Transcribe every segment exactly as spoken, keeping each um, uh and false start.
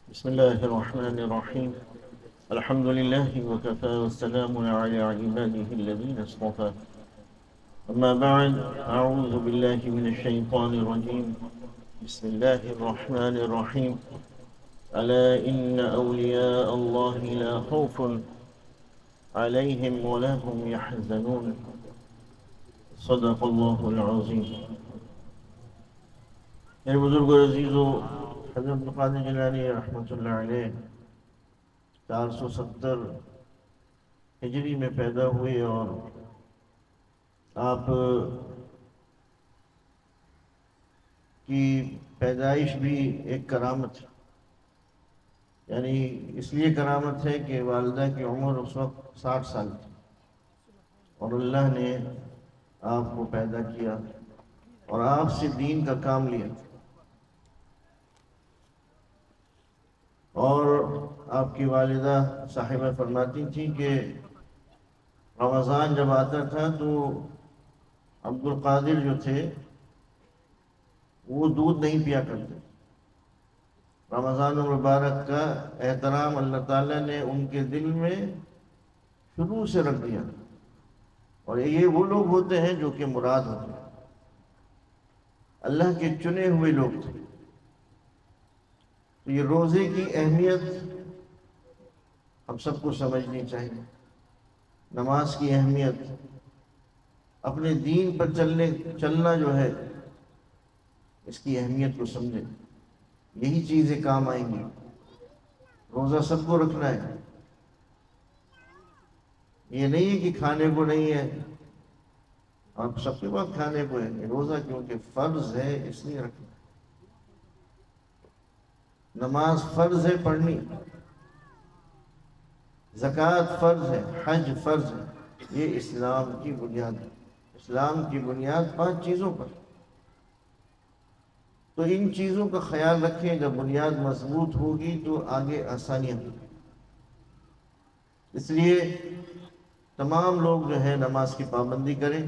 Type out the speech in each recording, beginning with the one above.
بسم الله الرحمن الرحيم. الحمد لله وكفى والسلام على عباده الذين اصطفى. أما بعد، أعوذ بالله من الشيطان الرجيم. بسم الله الرحمن الرحيم. ألا إن أولياء الله لا خوف عليهم ولا هم يحزنون. صدق الله العظيم. میرے بزرگ و عزیزو، حضرت عبد القادر جیلانی رحمۃ اللہ علیہ چار سو ستر ہجری میں پیدا ہوئے، اور آپ کی پیدائش بھی ایک کرامت ہے. یعنی اس لیے کرامت ہے کہ والدہ کی عمر اس وقت ساٹھ سال تھی، اور اللہ نے آپ کو پیدا کیا اور آپ سے دین کا کام لیا. اور آپ کی والدہ صاحبہ فرماتی تھی کہ رمضان جب آتا تھا تو عبد القادر جو تھے وہ دودھ نہیں پیا کرتے. رمضان المبارک کا احترام اللہ تعالیٰ نے ان کے دل میں شروع سے رکھ دیا، اور یہ وہ لوگ ہوتے ہیں جو کہ مراد ہوتے ہیں، اللہ کے چنے ہوئے لوگ تھے. تو یہ روزے کی اہمیت ہم سب کو سمجھنی چاہیے. نماز کی اہمیت، اپنے دین پر چلنے چلنا جو ہے اس کی اہمیت کو سمجھیں. یہی چیزیں کام آئیں گی. روزہ سب کو رکھنا ہے، یہ نہیں ہے کہ کھانے کو نہیں ہے. آپ سب کے پاس کھانے کو ہے. روزہ کیونکہ فرض ہے اس لیے رکھنا. نماز فرض ہے پڑھنی، زکوٰۃ فرض ہے، حج فرض ہے. یہ اسلام کی بنیاد ہے. اسلام کی بنیاد پانچ چیزوں پر. تو ان چیزوں کا خیال رکھیں. جب بنیاد مضبوط ہوگی تو آگے آسانیاں ہوگی. اس لیے تمام لوگ جو ہے نماز کی پابندی کریں،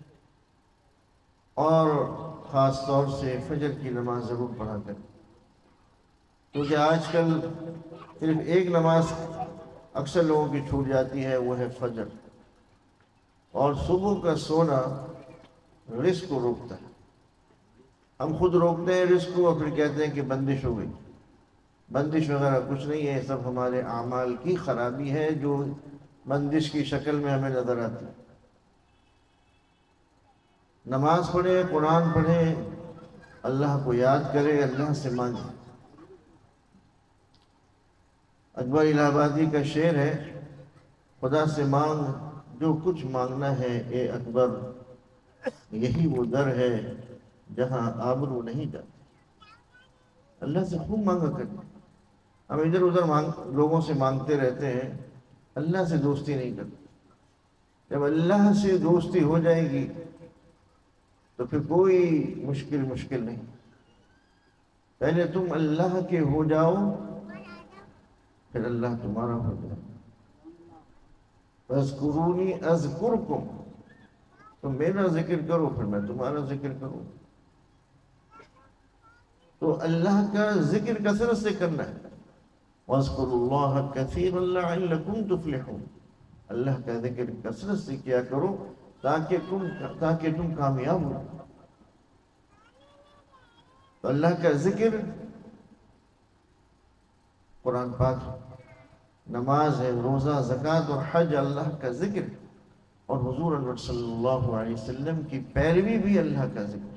اور خاص طور سے فجر کی نماز ضرور پڑھا کریں. کیونکہ آج کل صرف ایک نماز اکثر لوگوں کی چھوٹ جاتی ہے، وہ ہے فجر. اور صبح کا سونا رزق کو روکتا ہے. ہم خود روکتے ہیں رزق کو، اور پھر کہتے ہیں کہ بندش ہو گئی. بندش وغیرہ کچھ نہیں ہے، سب ہمارے اعمال کی خرابی ہے جو بندش کی شکل میں ہمیں نظر آتی ہے. نماز پڑھیں، قرآن پڑھیں، اللہ کو یاد کریں، اللہ سے مانگیں. اکبر الہ آبادی کا شعر ہے، خدا سے مانگ جو کچھ مانگنا ہے اے اکبر، یہی وہ در ہے جہاں آبرو نہیں جاتی. اللہ سے خوب مانگا کرتے. ہم ادھر ادھر مانگ لوگوں سے مانگتے رہتے ہیں، اللہ سے دوستی نہیں کرتے. جب اللہ سے دوستی ہو جائے گی تو پھر کوئی مشکل مشکل نہیں. پہلے تم اللہ کے ہو جاؤ، پھر اللہ تمہارا ہو جائے. فاذکرونی اذکرکم، تم میرا ذکر کرو پھر میں تمہارا ذکر کروں. تو اللہ کا ذکر کثرت سے کرنا ہے. وَاذْكُرُوا اللَّهَ كَثِيرًا لَعَلَّكُمْ تُفْلِحُونَ. اللہ کا ذکر کثرت سے کیا کرو تاکہ تم تاکہ تم کامیاب ہو. تو اللہ کا ذکر قرآن پاک، نماز ہے، روزہ، زکوٰۃ اور حج اللہ کا ذکر ہے. اور حضور انور صلی اللہ علیہ وسلم کی پیروی بھی اللہ کا ذکر.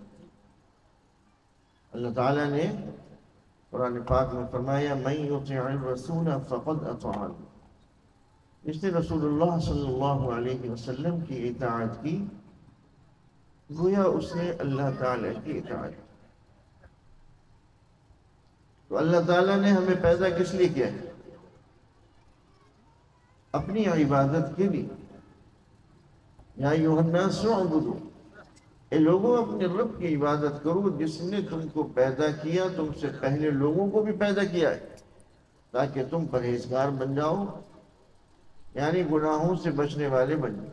اللہ تعالیٰ نے قرآن پاک میں فرمایا من یطع الرسول فقد اطاع اللہ. جس نے رسول اللہ صلی اللہ علیہ وسلم کی اطاعت کی گویا اس نے اللہ تعالیٰ کی اطاعت کی. تو اللہ تعالیٰ نے ہمیں پیدا کس لیے کیا ہے؟ اپنی عبادت کے لیے. یا ایھا الناس اعبدوا، اے لوگوں اپنے رب کی عبادت کرو جس نے تم کو پیدا کیا، تم سے پہلے لوگوں کو بھی پیدا کیا ہے، تاکہ تم پرہیزگار بن جاؤ، یعنی گناہوں سے بچنے والے بن جاؤ.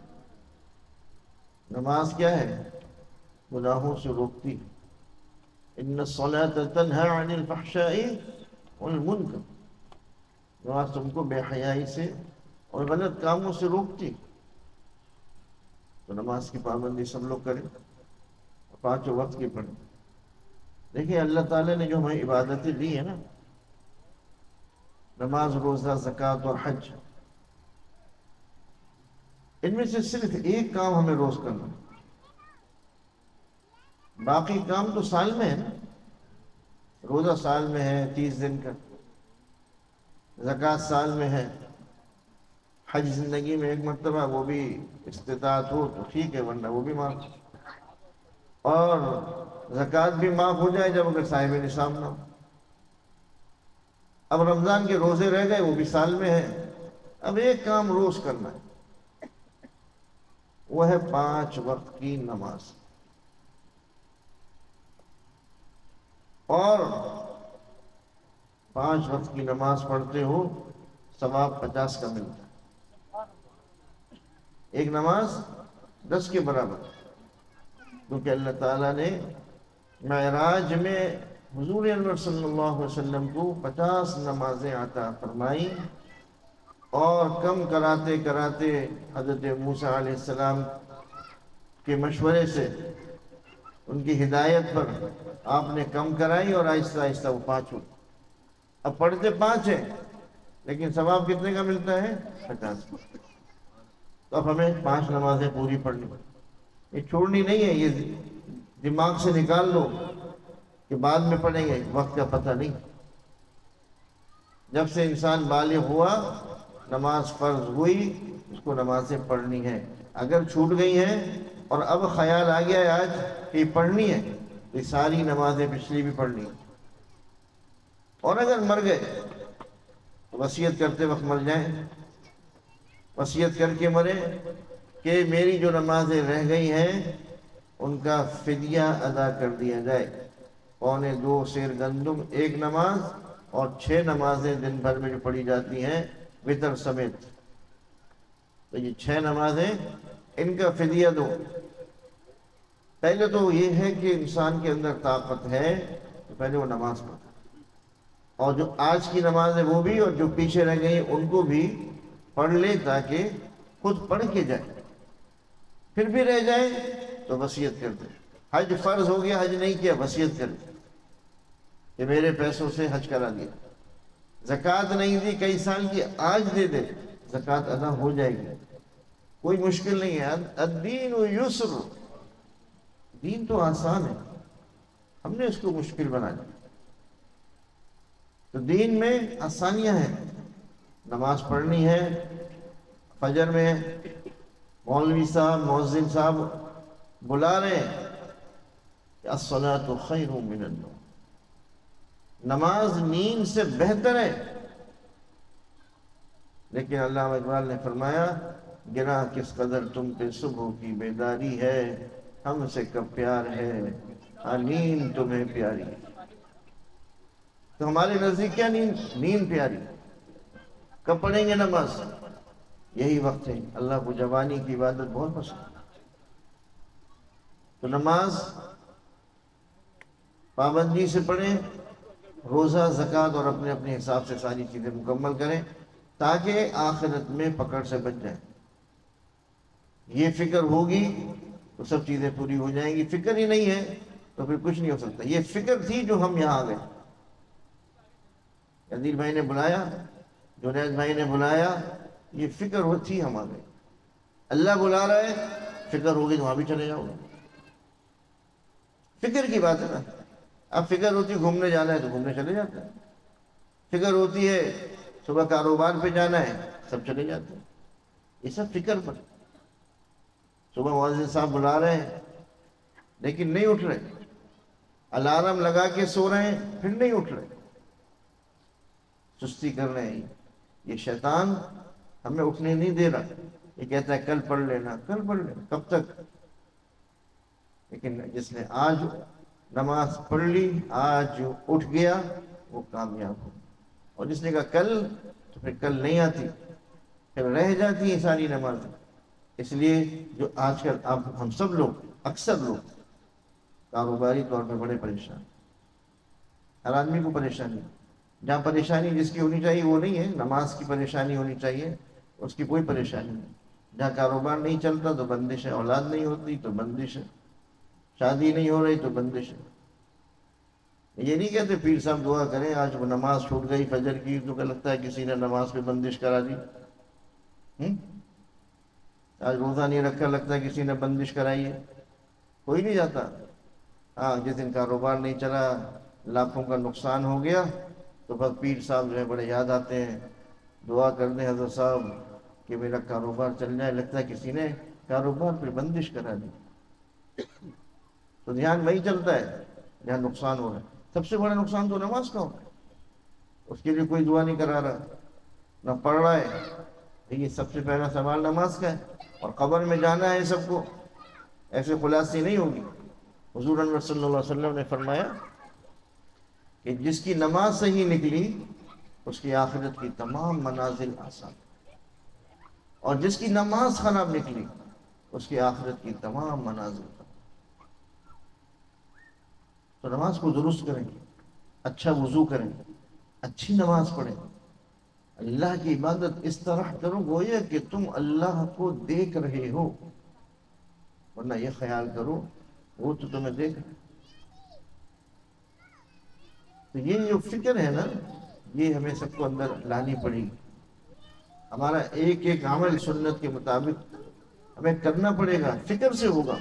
نماز کیا ہے؟ گناہوں سے روکتی ہے. ان الصلاة تنہى عن الفحشاء والمنکر. نماز تم کو بے حیائی سے اور غلط کاموں سے روکتی، تو نماز کی پابندی سب لوگ کریں، پانچوں وقت کی پڑھیں۔ دیکھیں اللہ تعالیٰ نے جو ہمیں عبادتیں دی ہیں نا، نماز، روزہ، زکوٰۃ اور حج، ان میں سے صرف ایک کام ہمیں روز کرنا، باقی کام تو سال میں ہے نا۔ روزہ سال میں ہے تیس دن کا، زکوٰۃ سال میں ہے، حج زندگی میں ایک مرتبہ، وہ بھی استطاعت ہو تو ٹھیک ہے، ورنہ وہ بھی معاف، اور زکوٰۃ بھی معاف ہو جائے جب اگر صاحب نصاب نہ ہو۔ اب رمضان کے روزے رہ گئے، وہ بھی سال میں ہے، اب ایک کام روز کرنا ہے، وہ ہے پانچ وقت کی نماز، اور پانچ وقت کی نماز پڑھتے ہو ثواب پچاس کا ملتا ہے، ایک نماز دس کے برابر، کیونکہ اللہ تعالیٰ نے معراج میں حضور انور صلی اللہ علیہ وسلم کو پچاس نمازیں عطا فرمائی، اور کم کراتے کراتے حضرت موسیٰ علیہ السلام کے مشورے سے، ان کی ہدایت پر آپ نے کم کرائی، اور آہستہ آہستہ وہ پانچ ہوئی۔ اب پڑھتے پانچ ہیں لیکن ثواب کتنے کا ملتا ہے؟ پچاس۔ تو اب ہمیں پانچ نمازیں پوری پڑھنی، یہ چھوڑنی نہیں ہے، یہ دماغ سے نکال لو کہ بعد میں پڑھیں گے، وقت کا پتہ نہیں۔ جب سے انسان بالغ ہوا، نماز فرض ہوئی، اس کو نمازیں پڑھنی ہے، اگر چھوٹ گئی ہیں اور اب خیال آ گیا ہے آج کہ یہ پڑھنی ہے، تو یہ ساری نمازیں پچھلی بھی پڑھنی ہے۔ اور اگر مر گئے تو وصیت کرتے وقت مر جائیں، وصیت کر کے مرے کہ میری جو نمازیں رہ گئی ہیں ان کا فدیہ ادا کر دیا جائے، پونے دو سیر گندم ایک نماز، اور چھ نمازیں دن بھر میں جو پڑھی جاتی ہیں وتر سمیت، تو یہ چھ نمازیں ان کا فدیہ دو۔ پہلے تو یہ ہے کہ انسان کے اندر طاقت ہے تو پہلے وہ نماز پڑھے، اور جو آج کی نماز ہے وہ بھی، اور جو پیچھے رہ گئی ان کو بھی پڑھ لے، تاکہ خود پڑھ کے جائے، پھر بھی رہ جائے تو وصیت کر دے۔ حج فرض ہو گیا، حج نہیں کیا، وصیت کر دے کہ میرے پیسوں سے حج کرا دیا۔ زکوٰۃ نہیں دی کئی سال کی، آج دے دے، زکوٰۃ ادا ہو جائے گی، کوئی مشکل نہیں ہے۔ الدین یسر، دین تو آسان ہے، ہم نے اس کو مشکل بنا دیا۔ تو دین میں آسانیاں ہیں، نماز پڑھنی ہے، فجر میں مولوی صاحب، مؤذن صاحب بلا رہے ہیں کہ الصلاۃ خیر من النوم، نماز نیند سے بہتر ہے، لیکن علامہ اقبال نے فرمایا گراں کس قدر تم پہ صبح کی بیداری ہے، ہم سے کب پیار ہے، ہاں نیند تمہیں پیاری ہے۔ تو ہمارے نزدیک کیا نیند؟ نیند پیاری۔ کب پڑھیں گے نماز؟ یہی وقت ہے۔ اللہ کو جوانی کی عبادت بہت پسند ہے، تو نماز پابندی سے پڑھیں، روزہ، زکوٰۃ اور اپنے اپنے حساب سے ساری چیزیں مکمل کریں، تاکہ آخرت میں پکڑ سے بچ جائیں۔ یہ فکر ہوگی تو سب چیزیں پوری ہو جائیں گی، فکر ہی نہیں ہے تو پھر کچھ نہیں ہو سکتا۔ یہ فکر تھی جو ہم یہاں آ گئے، عدیل بھائی نے بلایا، جنید بھائی نے بلایا، یہ فکر وہ تھی ہم آ گئے۔ اللہ بلا رہا ہے، فکر ہوگی تو وہاں بھی چلے جاؤ گے، فکر کی بات ہے نا۔ اب فکر ہوتی گھومنے جانا ہے تو گھومنے چلے جاتے ہیں، فکر ہوتی ہے صبح کاروبار پہ جانا ہے، سب چلے جاتے ہیں، یہ سب فکر پر۔ صبح مؤذن صاحب بلا رہے ہیں لیکن نہیں اٹھ رہے، الارم لگا کے سو رہے ہیں پھر نہیں اٹھ رہے، سستی کر رہے ہیں۔ یہ شیطان ہمیں اٹھنے نہیں دے رہا، یہ کہتا ہے کل پڑھ لینا، کل پڑھ لینا، کب تک؟ لیکن جس نے آج نماز پڑھ لی، آج اٹھ گیا، وہ کامیاب ہو، اور جس نے کہا کل، تو پھر کل نہیں آتی، پھر رہ جاتی ہیں ساری نمازیں۔ اس لیے جو آج کل اب ہم سب لوگ، اکثر لوگ کاروباری طور پہ بڑے پریشان، ہر آدمی کو پریشانی، جہاں پریشانی جس کی ہونی چاہیے وہ نہیں ہے، نماز کی پریشانی ہونی چاہیے، اس کی کوئی پریشانی نہیں۔ جہاں کاروبار نہیں چلتا تو بندش ہے، اولاد نہیں ہوتی تو بندش ہے، شادی نہیں ہو رہی تو بندش ہے۔ یہ نہیں کہتے پیر صاحب دعا کریں آج وہ نماز چھوٹ گئی فجر کی تو کہ لگتا ہے کسی نے نماز پہ بندش کرا دی، آج روزہ نہیں رکھا لگتا ہے کسی نے بندش کرائی ہے، کوئی نہیں جاتا۔ ہاں جس دن کاروبار نہیں چلا، لاکھوں کا نقصان ہو گیا تو بس پیر صاحب جو ہے بڑے یاد آتے ہیں، دعا کر دیں حضرت صاحب کہ میرا کاروبار چل جائے، لگتا ہے کسی نے کاروبار پہ بندش کرا دی۔ تو دھیان وہی چلتا ہے جہاں نقصان ہو رہا ہے۔ سب سے بڑا نقصان تو نماز کا ہو رہا ہے، اس کے لیے کوئی دعا نہیں کرا رہا، نہ پڑھ رہا ہے۔ یہ سب سے پہلا سوال نماز کا ہے، اور قبر میں جانا ہے سب کو، ایسے خلاصی نہیں ہوگی۔ حضور انور صلی اللہ علیہ وسلم نے فرمایا کہ جس کی نماز صحیح نکلی اس کی آخرت کی تمام منازل آسان، اور جس کی نماز خراب نکلی اس کی آخرت کی تمام منازل۔ تو نماز کو درست کریں، اچھا وضو کریں، اچھی نماز پڑھیں، اللہ کی عبادت اس طرح کرو گویا کہ تم اللہ کو دیکھ رہے ہو، ورنہ یہ خیال کرو وہ تو تمہیں دیکھ رہے۔ تو یہ جو فکر ہے نا، یہ ہمیں سب کو اندر لانی پڑے گی۔ ہمارا ایک ایک عمل سنت کے مطابق ہمیں کرنا پڑے گا، فکر سے ہوگا۔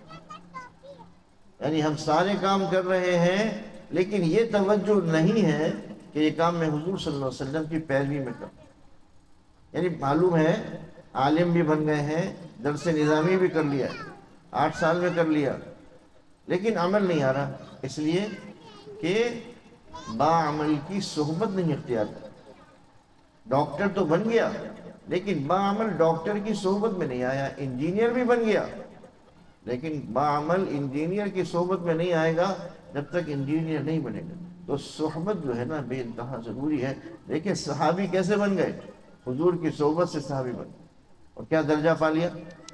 یعنی ہم سارے کام کر رہے ہیں لیکن یہ توجہ نہیں ہے کہ یہ کام میں حضور صلی اللہ علیہ وسلم کی پیروی میں کروں۔ یعنی معلوم ہے عالم بھی بن گئے ہیں، درس نظامی بھی کر لیا، آٹھ سال میں کر لیا، لیکن عمل نہیں آ رہا، اس لیے کہ باعمل کی صحبت نہیں اختیار کی۔ ڈاکٹر تو بن گیا لیکن باعمل ڈاکٹر کی صحبت میں نہیں آیا، انجینئر بھی بن گیا لیکن باعمل انجینئر کی صحبت میں نہیں آئے گا جب تک انجینئر نہیں بنے گا۔ تو صحبت جو ہے نا بے انتہا ضروری ہے۔ دیکھیں صحابی کیسے بن گئے، حضور کی صحبت سے صحابی بن گئے، اور کیا درجہ پا لیا؟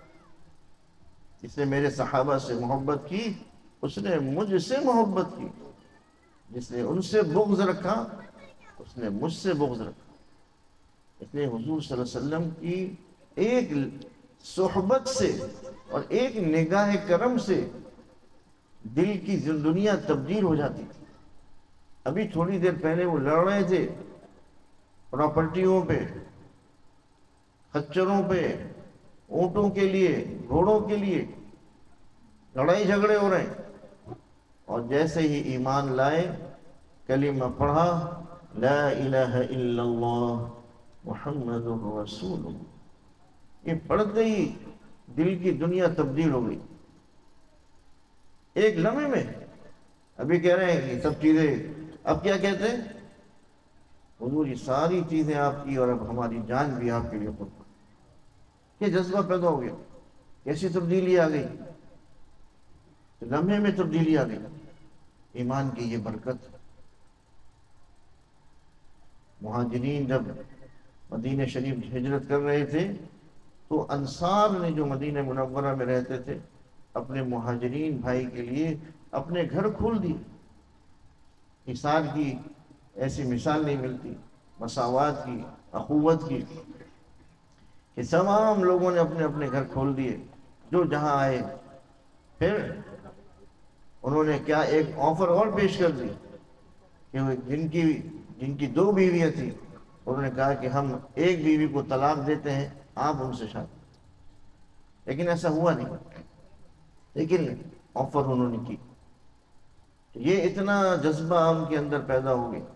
جس نے میرے صحابہ سے محبت کی اس نے مجھ سے محبت کی، جس نے ان سے بغض رکھا اس نے مجھ سے بغض رکھا۔ اس لیے حضور صلی اللہ علیہ وسلم کی ایک صحبت سے اور ایک نگاہ کرم سے دل کی دنیا تبدیل ہو جاتی تھی۔ ابھی تھوڑی دیر پہلے وہ لڑ رہے تھے پراپرٹیوں پہ، خچروں پہ، اونٹوں کے لیے، گھوڑوں کے لیے لڑائی جھگڑے ہو رہے ہیں، اور جیسے ہی ایمان لائے، کلمہ پڑھا لا الہ الا اللہ محمد رسول اللہ، یہ پڑھتے ہی دل کی دنیا تبدیل ہو گئی ایک لمحے میں۔ ابھی کہہ رہے ہیں کہ سب چیزیں، اب کیا کہتے ہیں حضور یہ ساری چیزیں آپ کی اور اب ہماری جان بھی آپ کے لیے قربان۔ یہ جذبہ پیدا ہو گیا، کیسی تبدیلی آ گئی، لمحے میں تبدیلی آ گئی۔ ایمان کی یہ برکت۔ مہاجرین جب مدینہ شریف ہجرت کر رہے تھے تو انصار نے جو مدینہ منورہ میں رہتے تھے اپنے مہاجرین بھائی کے لیے اپنے گھر کھول دی۔ حصار کی ایسی مثال نہیں ملتی، مساوات کی، اخوت کی، کہ تمام لوگوں نے اپنے اپنے گھر کھول دیے جو جہاں آئے۔ پھر انہوں نے کیا ایک آفر اور پیش کر دی کہ جن کی جن کی دو بیویاں تھیں انہوں نے کہا کہ ہم ایک بیوی کو طلاق دیتے ہیں، آپ ان سے شادی۔ لیکن ایسا ہوا نہیں، لیکن آفر انہوں نے کی۔ یہ اتنا جذبہ ان کے اندر پیدا ہو گیا۔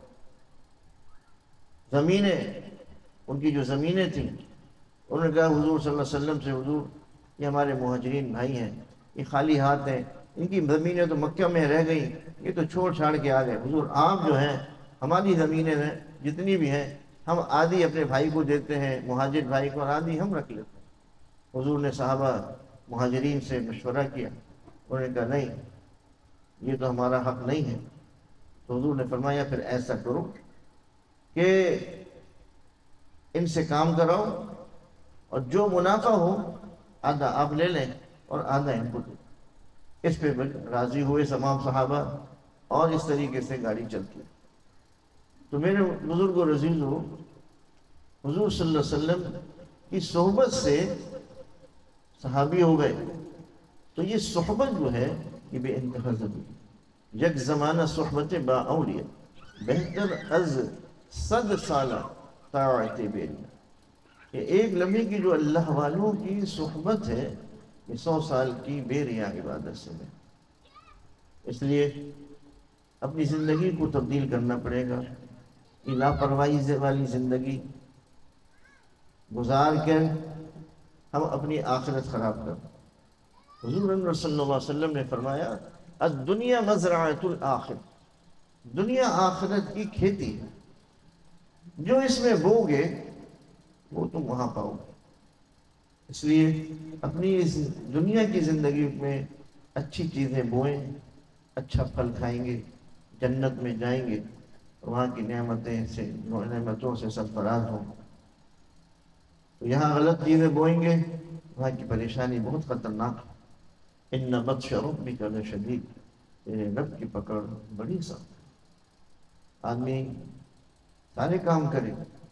زمینیں، ان کی جو زمینیں تھیں، انہوں نے کہا حضور صلی اللہ علیہ وسلم سے، حضور یہ ہمارے مہاجرین بھائی ہیں، یہ خالی ہاتھ ہیں، ان کی زمینیں تو مکہ میں رہ گئیں، یہ تو چھوڑ چھاڑ کے آ گئے، حضور آپ جو ہیں ہماری زمینیں ہیں جتنی بھی ہیں ہم آدھی اپنے بھائی کو دیتے ہیں، مہاجر بھائی کو، اور آدھی ہم رکھ لیتے ہیں۔ حضور نے صحابہ مہاجرین سے مشورہ کیا، انہوں نے کہا نہیں یہ تو ہمارا حق نہیں ہے۔ تو حضور نے فرمایا پھر ایسا کرو کہ ان سے کام کراؤ اور جو منافع ہو آدھا آپ لے لیں اور آدھا ان کو دیں۔ اس پہ راضی ہوئے تمام صحابہ، اور اس طریقے سے گاڑی چلتی۔ تو تو میرے بزرگ و عزیزو، حضور صلی اللہ علیہ وسلم کی صحبت سے صحابی ہو گئے، تو یہ صحبت جو ہے یہ بے انتہا ضروری۔ یک زمانہ صحبت با اولیاء بہتر از صد سالہ طاعت بیریاں، کہ ایک لمحے کی جو اللہ والوں کی صحبت ہے یہ سو سال کی بے ریا عبادت سے ہے۔ اس لیے اپنی زندگی کو تبدیل کرنا پڑے گا۔ یہ لاپرواہی والی زندگی گزار کر ہم اپنی آخرت خراب کر۔ حضور انور صلی اللہ علیہ وسلم نے فرمایا الدنیا مزرعۃ الآخر، دنیا آخرت کی کھیتی ہے، جو اس میں بو گے وہ تم وہاں پاؤ گے۔ اس لیے اپنی اس دنیا کی زندگی میں اچھی چیزیں بوئیں، اچھا پھل کھائیں گے، جنت میں جائیں گے، وہاں کی نعمتیں سے نعمتوں سے سرفراز ہوں۔ تو یہاں غلط چیزیں بوئیں گے، وہاں کی پریشانی بہت خطرناک ہے۔ ان بطش ربک لشدید، تیرے رب کی پکڑ بڑی سخت ہے۔ آدمی سارے کام کرے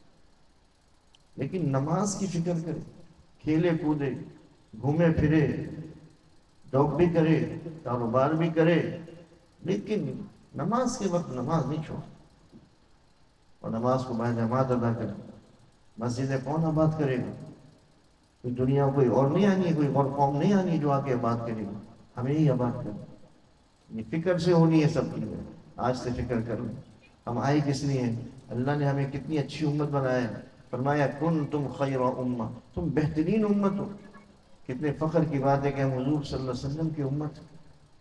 لیکن نماز کی فکر کرے، کھیلے کودے، گھومے پھرے، جاب بھی کرے، کاروبار بھی کرے، لیکن نماز کے وقت نماز نہیں چھوڑے، اور نماز کو باجماعت ادا کرے۔ مسجدیں کون آباد کرے گا؟ کوئی دنیا کوئی اور نہیں آنی ہے، کوئی اور قوم نہیں آنی جو آ کے آباد کرے گا، ہمیں ہی آباد کرنا۔ یہ فکر سے ہونی ہے سب چیزیں، آج سے فکر کرو۔ ہم آئے کس لیے ہیں؟ اللہ نے ہمیں کتنی اچھی امت بنایا ہے، فرمایا کنتم خیر امہ، تم بہترین امت ہو۔ کتنے فخر کی بات ہے کہ ہم حضور صلی اللہ علیہ وسلم کی امت ہیں،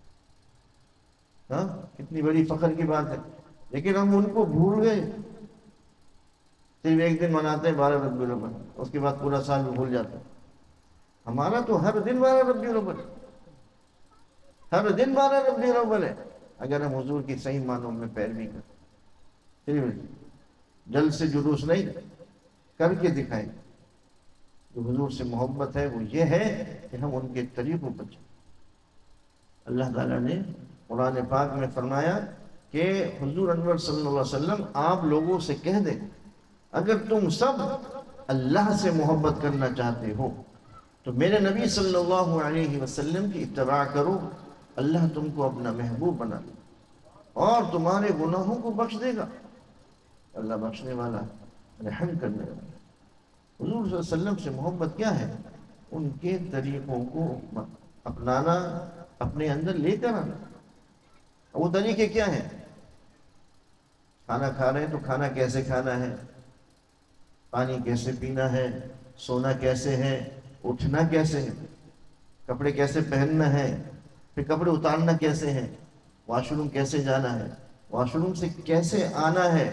ہاں کتنی بڑی فخر کی بات ہے۔ لیکن ہم ان کو بھول گئے، صرف ایک دن مناتے ہیں بارہ ربیع الاول، اس کے بعد پورا سال بھی بھول جاتے ہیں۔ ہمارا تو ہر دن بارہ ربیع الاول ہے، ہر دن بارہ ربیع الاول ہے، اگر ہم حضور کی صحیح معنوں میں پیروی کریں۔ صرف جلد سے جلوس نہیں، کر کے دکھائیں۔ جو حضور سے محبت ہے وہ یہ ہے کہ ہم ان کے طریقوں پر چلیں۔ اللہ تعالیٰ نے قرآن پاک میں فرمایا کہ حضور انور صلی اللہ علیہ وسلم آپ لوگوں سے کہہ دیں اگر تم سب اللہ سے محبت کرنا چاہتے ہو تو میرے نبی صلی اللہ علیہ وسلم کی اتباع کرو، اللہ تم کو اپنا محبوب بنا لے اور تمہارے گناہوں کو بخش دے گا۔ اللہ بخشنے والا، رحم کرنے والا۔ حضور صلی اللہ علیہ وسلم سے محبت کیا ہے؟ ان کے طریقوں کو اپنانا، اپنے اندر لے کر آنا۔ وہ طریقے کیا ہیں؟ کھانا کھا رہے ہیں تو کھانا کیسے کھانا ہے، پانی کیسے پینا ہے، سونا کیسے ہے، اٹھنا کیسے ہے، کپڑے کیسے پہننا ہے، پھر کپڑے اتارنا کیسے ہے، واش روم کیسے جانا ہے، واش روم سے کیسے آنا ہے،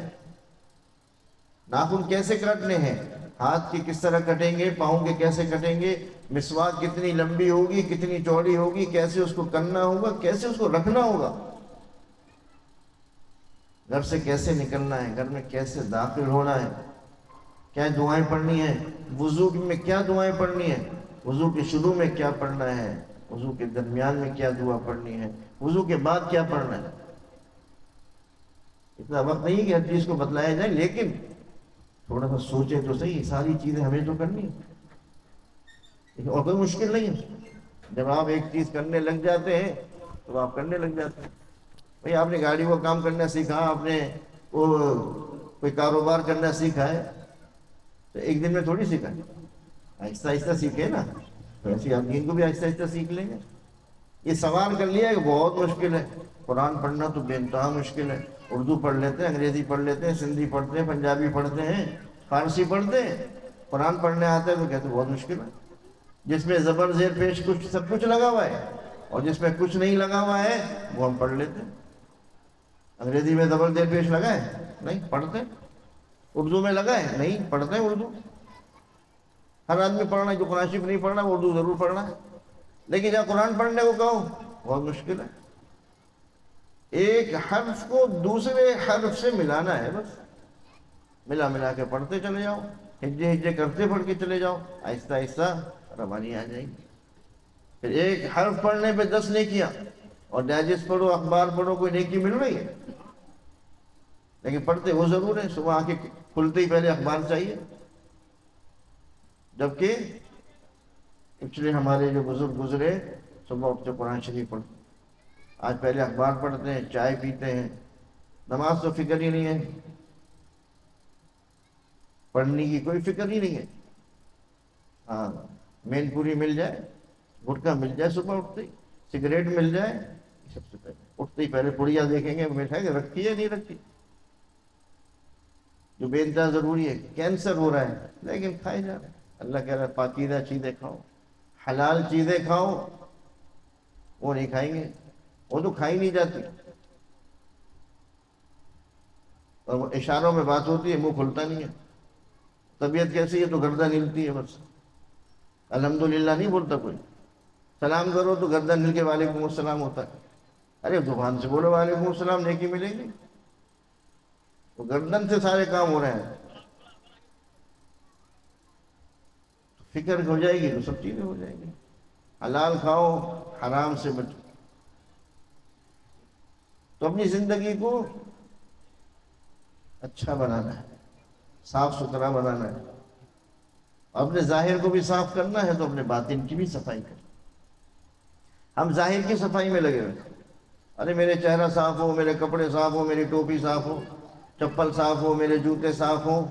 ناخن کیسے کاٹنے ہیں، ہاتھ کی کس طرح کٹیں گے، پاؤں کے کیسے کٹیں گے، مسواک کتنی لمبی ہوگی، کتنی چوڑی ہوگی، کیسے اس کو کرنا ہوگا، کیسے اس کو رکھنا ہوگا، گھر سے کیسے نکلنا ہے، گھر میں کیسے داخل ہونا ہے، کیا دعائیں پڑھنی ہیں، وضو میں کیا دعائیں پڑھنی ہیں، وضو کے شروع میں کیا پڑھنا ہے، وضو کے درمیان میں کیا دعا پڑھنی ہے، وضو کے بعد کیا پڑھنا ہے۔ اتنا وقت نہیں کہ ہر چیز کو بتلایا جائے، لیکن تھوڑا سا سوچیں تو صحیح، ساری چیزیں ہمیں تو کرنی ہے اور کوئی مشکل نہیں ہے۔ جب آپ ایک چیز کرنے لگ جاتے ہیں تو آپ کرنے لگ جاتے ہیں۔ بھئی آپ نے گاڑی کو کام کرنا سیکھا، آپ نے وہ کوئی کاروبار کرنا سیکھا ہے تو ایک دن میں تھوڑی سیکھا ہے، آہستہ آہستہ سیکھے نا، تو ایسی آپ دین کو بھی آہستہ آہستہ سیکھ لیں گے۔ یہ سوال کر لیا کہ بہت مشکل ہے، قرآن پڑھنا تو بے انتہا مشکل ہے، اردو پڑھ لیتے ہیں، انگریزی پڑھ لیتے ہیں، سندھی پڑھتے ہیں، پنجابی پڑھتے ہیں، فارسی پڑھتے ہیں، قرآن پڑھنے آتا ہے تو کہتے ہیں بہت مشکل ہے، جس میں زبر زیر پیش کچھ سب کچھ لگا ہوا ہے اور جس میں کچھ نہیں لگا ہوا ہے وہ ہم پڑھ لیتے ہیں۔ انگریزی میں زبر زیر پیش لگا ہے؟ نہیں پڑھتے۔ اردو میں لگا ہے؟ نہیں پڑھتے ہیں اردو۔ ہر آدمی پڑھنا ہے، جو قرآن شریف نہیں پڑھنا وہ اردو ضرور پڑھنا ہے، لیکن جب قرآن پڑھنے کو کہو بہت مشکل ہے۔ ایک حرف کو دوسرے حرف سے ملانا ہے، بس ملا ملا کے پڑھتے چلے جاؤ، ہجے ہجے کرتے پڑھ کے چلے جاؤ، آہستہ آہستہ روانی آ جائے گی۔ پھر ایک حرف پڑھنے پہ دس نیکیاں، اور ڈائجسٹ پڑھو، اخبار پڑھو، کوئی نیکی مل رہی ہے؟ لیکن پڑھتے وہ ضرور ہیں، صبح آنکھیں کھلتے ہی پہلے اخبار چاہیے، جبکہ پچھلے ہمارے جو بزرگ گزرے صبح اٹھتے قرآن شریف پڑھتے، آج پہلے اخبار پڑھتے ہیں، چائے پیتے ہیں، نماز تو فکر ہی نہیں ہے، پڑھنے کی کوئی فکر ہی نہیں ہے۔ ہاں، مین پوری مل جائے، گٹکا مل جائے، صبح اٹھتے ہی سگریٹ مل جائے، سب سے پہلے اٹھتے ہی پہلے پڑیا دیکھیں گے مٹھائی کہ رکھی ہے نہیں رکھی، جو بے انتہا ضروری ہے۔ کینسر ہو رہا ہے لیکن کھائے جا رہے ہیں۔ اللہ کہہ رہا ہے پاکیزہ چیزیں کھاؤ، حلال چیزیں کھاؤ، وہ نہیں کھائیں گے، وہ تو کھائی نہیں جاتی، اور وہ اشاروں میں بات ہوتی ہے، منہ کھلتا نہیں ہے۔ طبیعت کیسی ہے تو گردن ہلتی ہے بس، الحمدللہ نہیں بولتا کوئی، سلام کرو تو گردن ہل کے وعلیکم السلام ہوتا ہے۔ ارے زبان سے بولو وعلیکم السلام، نیکی ملے گی، تو گردن سے سارے کام ہو رہے ہیں، فکر ہو جائے گی تو سب چیزیں ہو جائیں گی۔ حلال کھاؤ، حرام سے بچو، تو اپنی زندگی کو اچھا بنانا ہے، صاف ستھرا بنانا ہے، اپنے ظاہر کو بھی صاف کرنا ہے تو اپنے باطن کی بھی صفائی کرنا ہے۔ ہم ظاہر کی صفائی میں لگے ہوئے، ارے میرے چہرہ صاف ہو، میرے کپڑے صاف ہو، میری ٹوپی صاف ہو، چپل صاف ہو، میرے جوتے صاف ہو،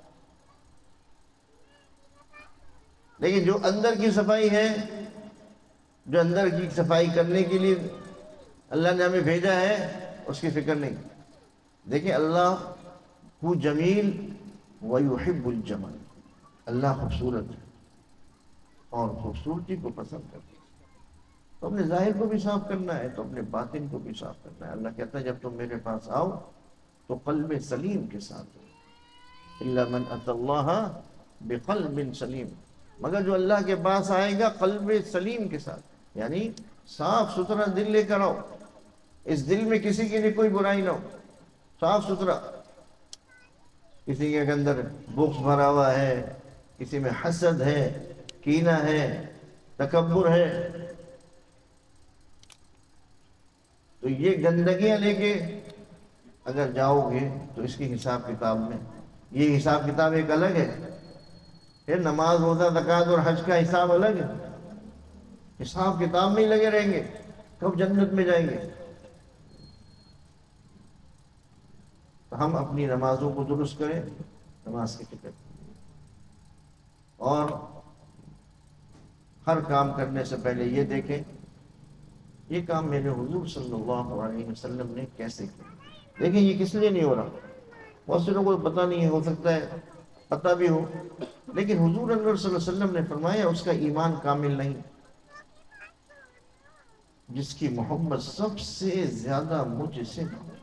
لیکن جو اندر کی صفائی ہے، جو اندر کی صفائی کرنے کے لیے اللہ نے ہمیں بھیجا ہے، اس کی فکر نہیں۔ دیکھیں اللہ ہو جمیل ویحب الجمال، اللہ خوبصورت ہے اور خوبصورتی کو پسند کرتا ہے، تو اپنے ظاہر کو بھی صاف کرنا ہے تو اپنے باطن کو بھی صاف کرنا ہے۔ اللہ کہتا ہے جب تم میرے پاس آؤ تو قلب سلیم کے ساتھ، الا من اتى الله بقلب سلیم، مگر جو اللہ کے پاس آئے گا قلب سلیم کے ساتھ، یعنی صاف ستھرا دل لے کر آؤ، اس دل میں کسی کے لیے کوئی برائی نہ ہو، صاف ستھرا۔ کسی کے اندر بغض بھرا ہوا ہے، کسی میں حسد ہے، کینہ ہے، تکبر ہے، تو یہ گندگیاں لے کے اگر جاؤ گے تو اس کی حساب کتاب میں، یہ حساب کتاب ایک الگ ہے، پھر نماز روزہ زکوٰۃ اور حج کا حساب الگ ہے، حساب کتاب میں ہی لگے رہیں گے، کب جنت میں جائیں گے؟ تو ہم اپنی نمازوں کو درست کریں، نماز کی فکر، اور ہر کام کرنے سے پہلے یہ دیکھیں یہ کام میرے حضور صلی اللہ علیہ وسلم نے کیسے کیا۔ دیکھیں یہ کس لیے نہیں ہو رہا، بہت سے لوگوں کو پتہ نہیں ہے، ہو سکتا ہے پتہ بھی ہو، لیکن حضور اللہ صلی اللہ علیہ وسلم نے فرمایا اس کا ایمان کامل نہیں، جس کی محبت سب سے زیادہ مجھ سے نہ ہو۔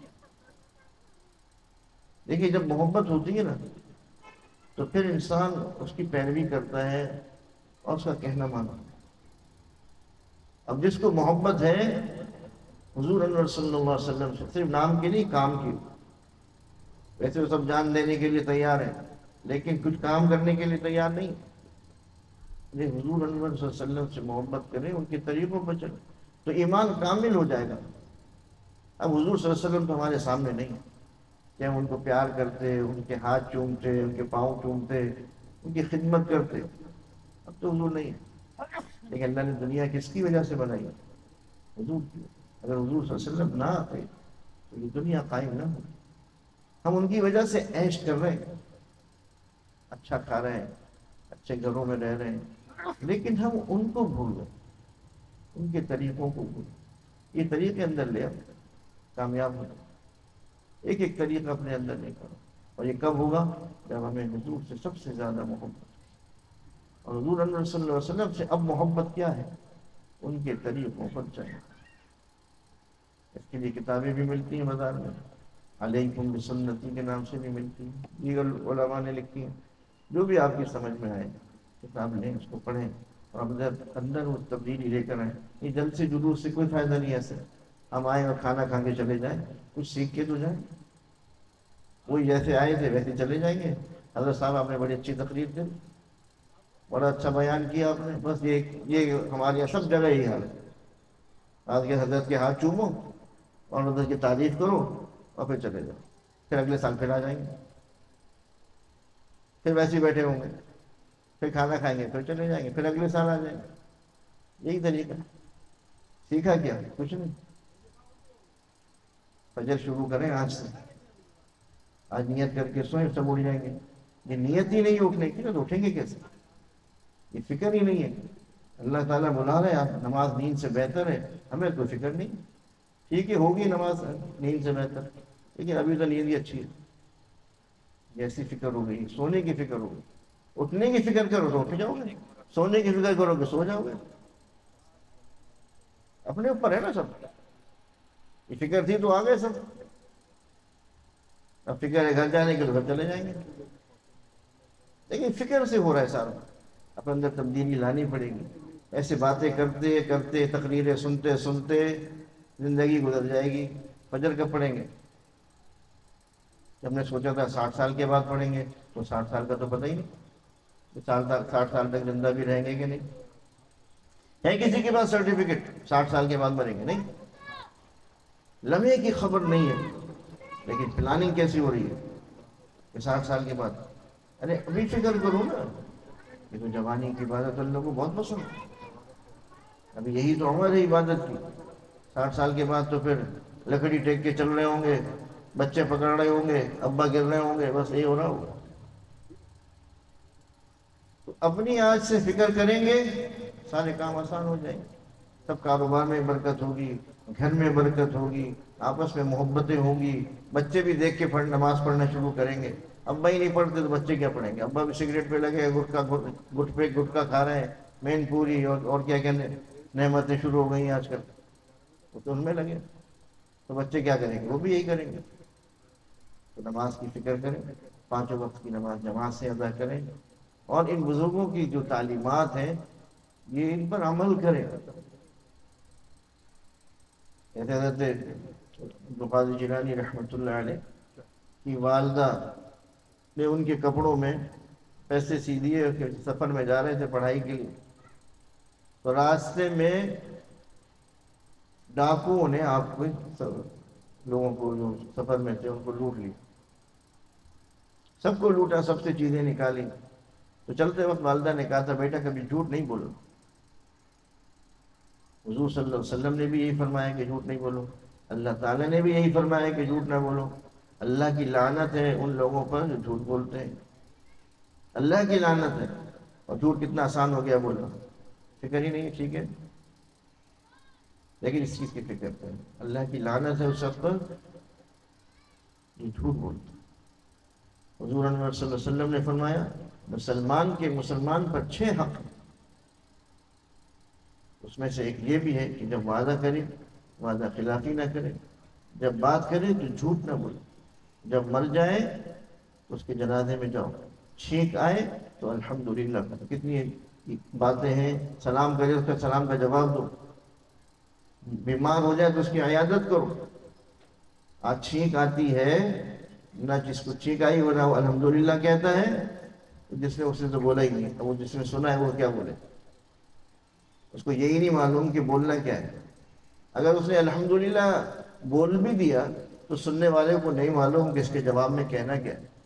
دیکھیں جب محبت ہوتی ہے نا تو پھر انسان اس کی پیروی کرتا ہے اور اس کا کہنا مانتا ہے۔ اب جس کو محبت ہے حضور اللہ صلی اللہ علیہ وسلم سے، صرف نام کے لیے، کام کی، ویسے وہ سب جان دینے کے لیے تیار ہیں لیکن کچھ کام کرنے کے لیے تیار نہیں، حضور اللہ صلی اللہ علیہ وسلم سے محبت کریں، ان کے طریقوں پر چلیں تو ایمان کامل ہو جائے گا۔ اب حضور صلی اللہ علیہ وسلم تو ہمارے سامنے نہیں کہ ہم ان کو پیار کرتے، ان کے ہاتھ چومتے، ان کے پاؤں چومتے، ان کی خدمت کرتے، اب تو حضور نہیں ہے، لیکن اللہ نے دنیا کس کی وجہ سے بنائی؟ حضور کی۔ اگر حضور صلی اللہ علیہ وسلم نہ آتے تو یہ دنیا قائم نہ ہوتی۔ ہم ان کی وجہ سے عیش کر رہے ہیں، اچھا کھا رہے ہیں، اچھے گھروں میں رہ رہے ہیں، لیکن ہم ان کو بھول گئے، ان کے طریقوں کو بھول گئے۔ یہ طریقے اندر لے آؤ، کامیاب ہو جاؤ۔ ایک ایک طریقہ اپنے اندر لے کرو، اور یہ کب ہوگا؟ جب ہمیں حضور سے سب سے زیادہ محبت، اور حضور اللہ صلی اللہ علیہ وسلم سے اب محبت کیا ہے؟ ان کے طریقوں پر چلیں۔ اس کے لیے کتابیں بھی ملتی ہیں بازار میں، علیکم بسنتی کے نام سے بھی ملتی ہیں، دیگر علماء نے لکھی ہیں، جو بھی آپ کی سمجھ میں آئے کتاب لیں، اس کو پڑھیں اور اندر اندر وہ تبدیلی لے کر آئیں۔ یہ جلد سے جلوس سے کوئی فائدہ نہیں ہے، ایسے ہم آئیں اور کھانا کھا کے چلے جائیں، کچھ سیکھ کے تو جائیں۔ وہی جیسے آئے تھے ویسے چلے جائیں گے۔ حضرت صاحب آپ نے بڑی اچھی تقریر دی، بڑا اچھا بیان کیا آپ نے، بس یہ یہ ہمارے یہاں سب جگہ یہی حال ہے، آج کے حضرت کے ہاتھ چومو اور حضرت کی تعریف کرو اور پھر چلے جاؤ۔ پھر اگلے سال پھر آ جائیں گے، پھر ویسے ہی بیٹھے ہوں گے، پھر کھانا کھائیں گے، پھر چلے جائیں گے، پھر اگلے سال آ جائیں گے۔ یہی طریقہ۔ سیکھا کیا؟ کچھ نہیں۔ فجر شروع کریں آج سے، آج نیت کر کے سوئیں، سب اٹھ جائیں گے۔ یہ نیت ہی نہیں اٹھنے کی تو اٹھیں گے کیسے؟ یہ فکر ہی نہیں ہے۔ اللہ تعالیٰ بلا رہے ہیں، نماز نیند سے بہتر ہے، ہمیں کوئی فکر نہیں۔ ٹھیک ہے، ہوگی نماز نیند سے بہتر، لیکن ابھی تو نیند ہی اچھی ہے۔ جیسی فکر ہو گئی، سونے کی فکر ہو گئی۔ اٹھنے کی فکر کرو تو اٹھ جاؤ گے، سونے کی فکر کرو کہ سو جاؤ گے۔ اپنے اوپر ہے نا سب۔ یہ فکر تھی تو آ گئے سب، اب فکر ہے گھر جانے کے تو گھر چلے جائیں گے۔ لیکن فکر سے ہو رہا ہے سارا، اپنے اندر تبدیلی لانی پڑے گی۔ ایسے باتیں کرتے کرتے، تقریریں سنتے سنتے زندگی گزر جائے گی۔ فجر کب پڑھیں گے؟ جب نے سوچا تھا ساٹھ سال کے بعد پڑھیں گے، تو ساٹھ سال کا تو پتہ ہی نہیں ساٹھ سال تک زندہ بھی رہیں گے کہ نہیں۔ ہے کسی کے پاس سرٹیفکیٹ ساٹھ سال کے بعد مریں گے؟ نہیں، لمحے کی خبر نہیں ہے، لیکن پلاننگ کیسی ہو رہی ہے کہ ساٹھ سال کے بعد۔ ارے ابھی فکر کرو نا، یہ تو جوانی کی عبادت اللہ کو بہت پسند ہے، ابھی یہی تو عمر ہے عبادت کی۔ ساٹھ سال کے بعد تو پھر لکڑی ٹیک کے چل رہے ہوں گے، بچے پکڑ رہے ہوں گے، ابا گر رہے ہوں گے، بس یہی ہو رہا ہوگا۔ تو اپنی آج سے فکر کریں گے، سارے کام آسان ہو جائیں گے۔ سب کاروبار میں برکت ہوگی، گھر میں برکت ہوگی، آپس میں محبتیں ہوگی، بچے بھی دیکھ کے پڑھ نماز پڑھنا شروع کریں گے۔ ابا ہی نہیں پڑھتے تو بچے کیا پڑھیں گے؟ ابا بھی سگریٹ پہ لگے، گٹکا گٹ پہ گٹکا کھا رہے ہیں، مین پوری اور اور کیا کہنے نعمتیں شروع ہو گئی ہیں آج کل، وہ تو ان میں لگے، تو بچے کیا کریں گے؟ وہ بھی یہی کریں گے۔ تو نماز کی فکر کریں، پانچوں وقت کی نماز جماعت سے ادا کریں، اور ان بزرگوں کی جو تعلیمات ہیں یہ ان پر عمل کریں۔ حضرت عبد القادر جیلانی رحمۃ اللہ علیہ کی والدہ نے ان کے کپڑوں میں پیسے سی دیے کہ سفر میں جا رہے تھے پڑھائی کے لیے، تو راستے میں ڈاکوؤں نے آپ کو لوگوں کو جو سفر میں تھے ان کو لوٹ لی، سب کو لوٹا، سب سے چیزیں نکالی۔ تو چلتے وقت والدہ نے کہا تھا بیٹا کبھی جھوٹ نہیں بولو۔ حضور صلی اللہ علیہ وسلم نے بھی یہی فرمایا کہ جھوٹ نہیں بولو، اللہ تعالیٰ نے بھی یہی فرمایا کہ جھوٹ نہ بولو۔ اللہ کی لعنت ہے ان لوگوں پر جو جھوٹ بولتے ہیں، اللہ کی لعنت ہے۔ اور جھوٹ کتنا آسان ہو گیا بولنا، فکر ہی نہیں ہے، ٹھیک ہے، لیکن اس چیز کی فکر کریں، اللہ کی لعنت ہے اس شخص پر جو جھوٹ بولتا ہے۔ حضور انور صلی اللہ علیہ وسلم نے فرمایا مسلمان کے مسلمان پر چھ حق ہیں، اس میں سے ایک یہ بھی ہے کہ جب وعدہ کرے وعدہ خلافی نہ کرے، جب بات کرے تو جھوٹ نہ بولے، جب مر جائے تو اس کے جنازے میں جاؤ، چھینک آئے تو الحمدللہ کرو۔ کتنی باتیں ہیں، سلام کرے اس کا سلام کا جواب دو، بیمار ہو جائے تو اس کی عیادت کرو۔ آج چھینک آتی ہے نہ جس کو چھینک آئی ہو نہ وہ الحمدللہ کہتا ہے، جس نے اس نے تو بولا ہی نہیں، وہ جس نے سنا ہے وہ کیا بولے، اس کو یہی نہیں معلوم کہ بولنا کیا ہے۔ اگر اس نے الحمدللہ بول بھی دیا تو سننے والے کو نہیں معلوم کہ اس کے جواب میں کہنا کیا ہے،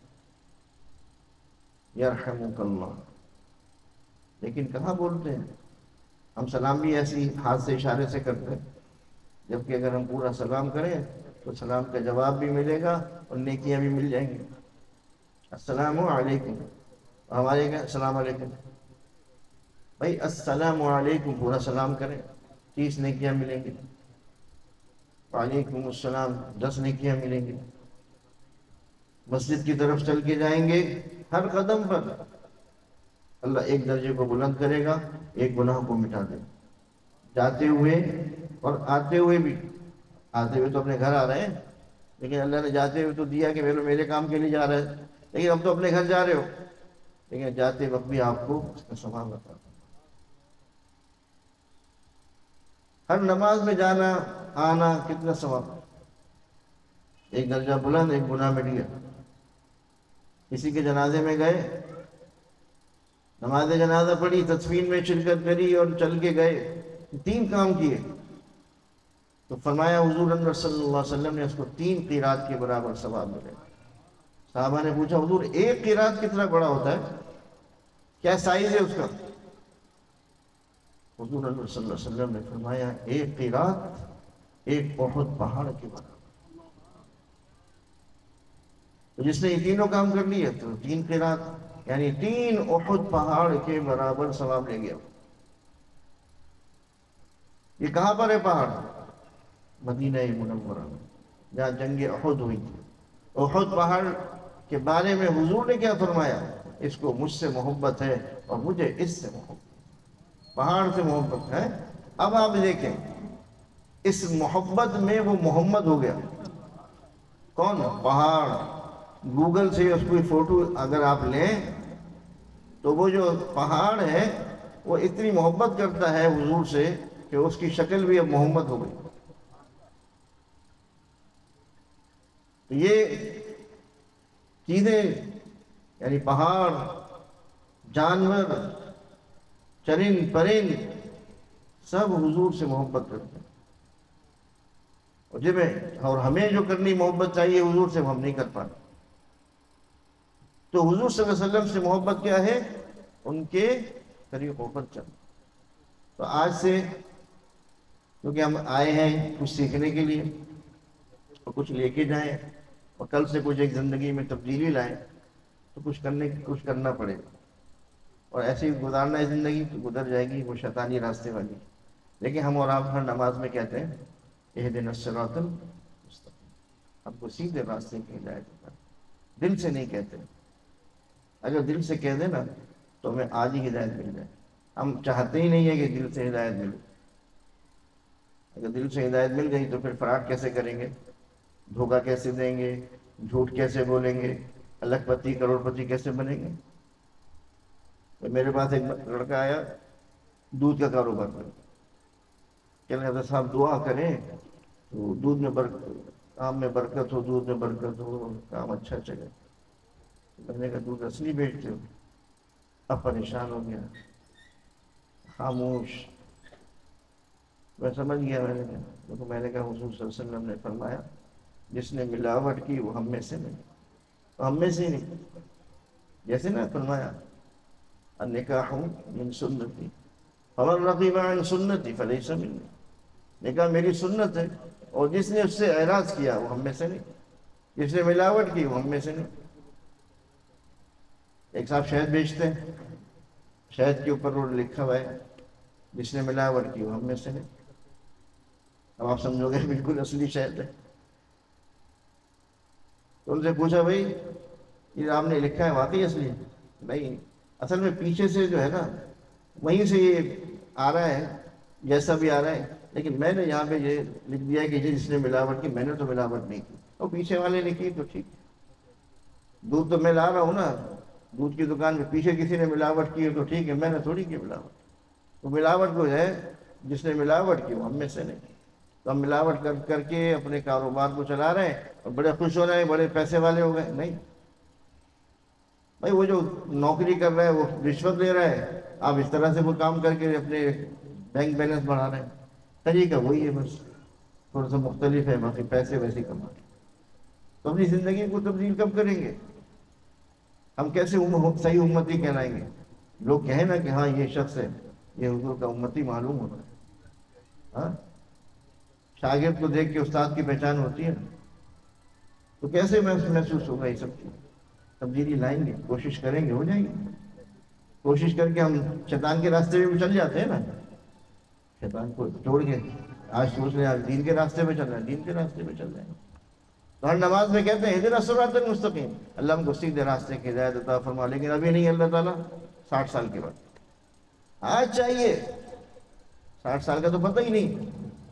یرحمک اللہ۔ لیکن کہاں بولتے ہیں ہم؟ سلام بھی ایسی ہاتھ سے اشارے سے کرتے ہیں، جبکہ اگر ہم پورا سلام کریں تو سلام کا جواب بھی ملے گا اور نیکیاں بھی مل جائیں گی۔ السلام علیکم، ہمارے کیا السلام علیکم، بھائی السلام علیکم پورا سلام کریں، تیس نیکیاں ملیں گی، وعلیکم السلام دس نیکیاں ملیں گی۔ مسجد کی طرف چل کے جائیں گے، ہر قدم پر اللہ ایک درجے کو بلند کرے گا، ایک گناہ کو مٹا دے گا، جاتے ہوئے اور آتے ہوئے بھی۔ آتے ہوئے تو اپنے گھر آ رہے ہیں، لیکن اللہ نے جاتے ہوئے تو دیا کہ میرے میرے کام کے لیے جا رہے ہیں، لیکن اب تو اپنے گھر جا رہے ہو، لیکن جاتے وقت بھی آپ کو اس کا ثواب بتا دیں۔ ہر نماز میں جانا آنا کتنا ثواب، ایک درجہ بلند، ایک گناہ مٹ گیا۔ کسی کے جنازے میں گئے، نماز جنازہ پڑھی، تدفین میں شرکت کری اور چل کے گئے، تین کام کیے، تو فرمایا حضور انور صلی اللہ علیہ وسلم نے اس کو تین قیرات کے برابر ثواب ملے۔ صحابہ نے پوچھا حضور ایک قرات کتنا بڑا ہوتا ہے، کیا سائز ہے اس کا؟ حضور صلی اللہ علیہ وسلم نے فرمایا ایک قرات ایک احد پہاڑ کے برابر۔ تو جس نے یہ تینوں کام کر لیے تو تین قرات یعنی تین احد پہاڑ کے برابر ثواب لے گیا۔ یہ کہاں پر ہے پہاڑ؟ مدینہ منورہ میں، جہاں جنگ احد ہوئی تھی۔ احد پہاڑ کے بارے میں حضور نے کیا فرمایا؟ اس کو مجھ سے محبت ہے اور مجھے اس سے محبت ہے، پہاڑ سے محبت ہے۔ اب آپ دیکھیں اس محبت میں وہ محمد ہو گیا۔ کون؟ پہاڑ۔ گوگل سے اس کوئی فوٹو اگر آپ لیں تو وہ جو پہاڑ ہے وہ اتنی محبت کرتا ہے حضور سے کہ اس کی شکل بھی اب محمد ہو گئی۔ تو یہ چیزیں یعنی پہاڑ، جانور، چرند پرند سب حضور سے محبت کرتے ہیں، اور جب اور ہمیں جو کرنی محبت چاہیے حضور سے ہم نہیں کر پاتے۔ تو حضور صلی اللہ علیہ وسلم سے محبت کیا ہے؟ ان کے طریقوں پر چلنا۔ تو آج سے کیونکہ ہم آئے ہیں کچھ سیکھنے کے لیے اور کچھ لے کے جائیں، اور کل سے کچھ ایک زندگی میں تبدیلی لائیں، تو کچھ کرنے کچھ کرنا پڑے گا، اور ایسے ہی گزارنا ہے زندگی تو گزر جائے گی وہ شیطانی راستے والی۔ لیکن ہم اور آپ ہر نماز میں کہتے ہیں اہدنا الصراط المستقیم، ہم کو سیدھے راستے کی ہدایت کرنا، دل سے نہیں کہتے۔ اگر دل سے کہہ دیں نا تو ہمیں آج ہی ہدایت مل جائے۔ ہم چاہتے ہی نہیں ہے کہ دل سے ہدایت ملے۔ اگر دل سے ہدایت مل گئی تو پھر فراڈ کیسے کریں گے، دھوکہ کیسے دیں گے، جھوٹ کیسے بولیں گے، الگ پتی کروڑ پتی کیسے بنیں گے؟ تو میرے پاس ایک لڑکا آیا دودھ کا کاروبار کر، کہنے لگا صاحب دعا کریں تو دودھ میں برکت، کام میں برکت ہو، دودھ میں برکت ہو، کام اچھا چلے۔ میں نے کہا دودھ اصلی بیچتے ہو؟ اب پریشان ہو گیا، خاموش۔ میں سمجھ گیا، میں نے کہا تو میں نے کہا حضور صلی اللہ علیہ وسلم نے فرمایا جس نے ملاوٹ کی وہ ہم میں سے نہیں، تو ہم میں سے ہی نہیں۔ جیسے نا فرمایا النکاح من سنتی فمن رغب عن سنتی فلیس منی، نکاح میری سنت ہے، اور جس نے اس سے اعراض کیا وہ ہم میں سے نہیں، جس نے ملاوٹ کی وہ ہم میں سے نہیں۔ ایک صاحب شہد بیچتے ہیں، شہد کے اوپر وہ لکھا ہوا ہے جس نے ملاوٹ کی وہ ہم میں سے نہیں۔ اب آپ سمجھو گے بالکل اصلی شہد ہے۔ تو ان سے پوچھا بھائی یہ آپ نے لکھا ہے واقعی اصلی ہے؟ نہیں، اصل میں پیچھے سے جو ہے نا وہیں سے یہ آ رہا ہے جیسا بھی آ رہا ہے، لیکن میں نے یہاں پہ یہ لکھ دیا کہ جس نے ملاوٹ کی، میں نے تو ملاوٹ نہیں کی، اور پیچھے والے نے کی تو ٹھیک۔ دودھ تو میں لا رہا ہوں نا، دودھ کی دکان میں پیچھے کسی نے ملاوٹ کی ہے تو ٹھیک ہے، میں نے تھوڑی کی ملاوٹ۔ تو ملاوٹ کو ہے جس نے ملاوٹ کی وہ ہم میں سے نہیں۔ تو ہم ملاوٹ کر کر کے اپنے کاروبار کو چلا رہے ہیں اور بڑے خوش ہو رہے ہیں، بڑے پیسے والے ہو گئے۔ نہیں بھائی، وہ جو نوکری کر رہا ہے وہ رشوت لے رہا ہے، آپ اس طرح سے وہ کام کر کے اپنے بینک بیلنس بڑھا رہے ہیں، طریقہ وہی ہے، بس تھوڑا سا مختلف ہے، باقی پیسے ویسے کما۔ تو اپنی زندگی کو تبدیل کب کریں گے؟ ہم کیسے صحیح امتی کہلائیں گے؟ لوگ کہیں نا کہ ہاں یہ شخص ہے، یہ حضور کا امتی معلوم ہوتا ہے۔ ہاں، شاگرد کو دیکھ کے استاد کی پہچان ہوتی ہے، تو کیسے محسوس ہوگا؟ یہ سب چیز تبدیلی لائیں گے، کوشش کریں گے، ہو جائیں گے۔ کوشش کر کے ہم شیطان کے راستے میں چل جاتے ہیں نا، شیطان کو چھوڑ کے آج سوچ رہے ہیں آج دین کے راستے میں چل رہے ہیں، دین کے راستے میں چل رہے ہیں۔ تو ہر نماز میں کہتے ہیں اہدنا الصراط المستقیم، اللہ ہم کو سیدھے راستے کی ہدایت عطا فرما، لیکن ابھی نہیں اللہ تعالیٰ، ساٹھ سال کے بعد آج چاہیے۔ ساٹھ سال کا تو پتہ ہی نہیں۔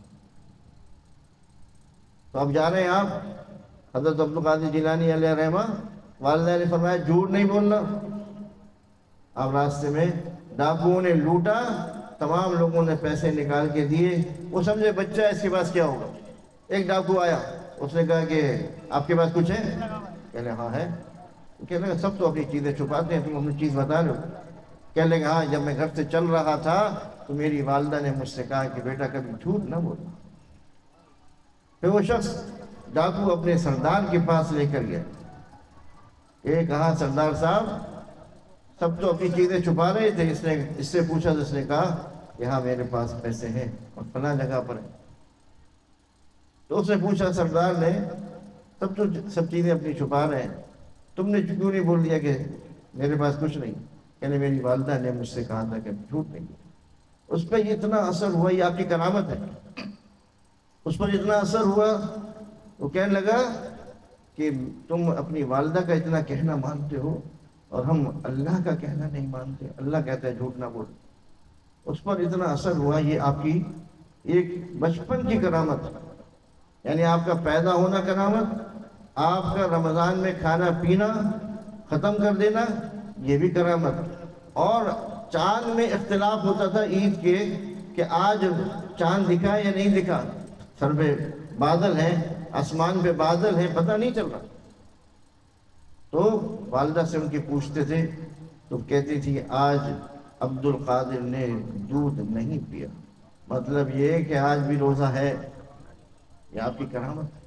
تو اب جا رہے ہیں آپ، حضرت عبد القادر جیلانی علیہ رحمہ والدہ نے فرمایا جھوٹ نہیں بولنا۔ اب راستے میں ڈاکوؤں نے لوٹا، تمام لوگوں نے پیسے نکال کے دیے، وہ سمجھے بچہ ہے اس کے پاس کیا ہوگا۔ ایک ڈاکو آیا، اس نے کہا کہ آپ کے پاس کچھ ہے؟ کہنے لگا ہاں ہے۔ کہنے لگا سب تو اپنی چیزیں چھپاتے ہیں، تم اپنی چیز بتا رہے ہو؟ کہنے لگا ہاں، جب میں گھر سے چل رہا تھا تو میری والدہ نے مجھ سے کہا کہ بیٹا کبھی جھوٹ نہ بولنا۔ پھر وہ شخص ڈاکو اپنے سردار کے پاس لے کر گیا، کہ کہا سردار صاحب سب تو اپنی چیزیں چھپا رہے تھے، اس نے اس سے پوچھا تو اس نے کہا کہ ہاں میرے پاس پیسے ہیں اور فلاں جگہ پر ہیں۔ تو اس نے پوچھا سردار نے سب تو سب چیزیں اپنی چھپا رہے ہیں، تم نے کیوں نہیں بول دیا کہ میرے پاس کچھ نہیں؟ یعنی میری والدہ نے مجھ سے کہا تھا کہ جھوٹ نہیں بولے۔ اس پہ اتنا اثر ہوا، یہ آپ کی کرامت ہے، اس پر اتنا اثر ہوا وہ کہنے لگا کہ تم اپنی والدہ کا اتنا کہنا مانتے ہو اور ہم اللہ کا کہنا نہیں مانتے، اللہ کہتا ہے جھوٹ نہ بول۔ اس پر اتنا اثر ہوا، یہ آپ کی ایک بچپن کی کرامت، یعنی آپ کا پیدا ہونا کرامت، آپ کا رمضان میں کھانا پینا ختم کر دینا یہ بھی کرامت، اور چاند میں اختلاف ہوتا تھا عید کے کہ آج چاند دکھا یا نہیں دکھا، سر پہ بادل ہیں، آسمان پہ بادل ہیں، پتہ نہیں چل رہا، تو والدہ سے ان کی پوچھتے تھے تو کہتی تھی آج عبد القادر نے دودھ نہیں پیا، مطلب یہ کہ آج بھی روزہ ہے، یہ آپ کی کرامت ہے۔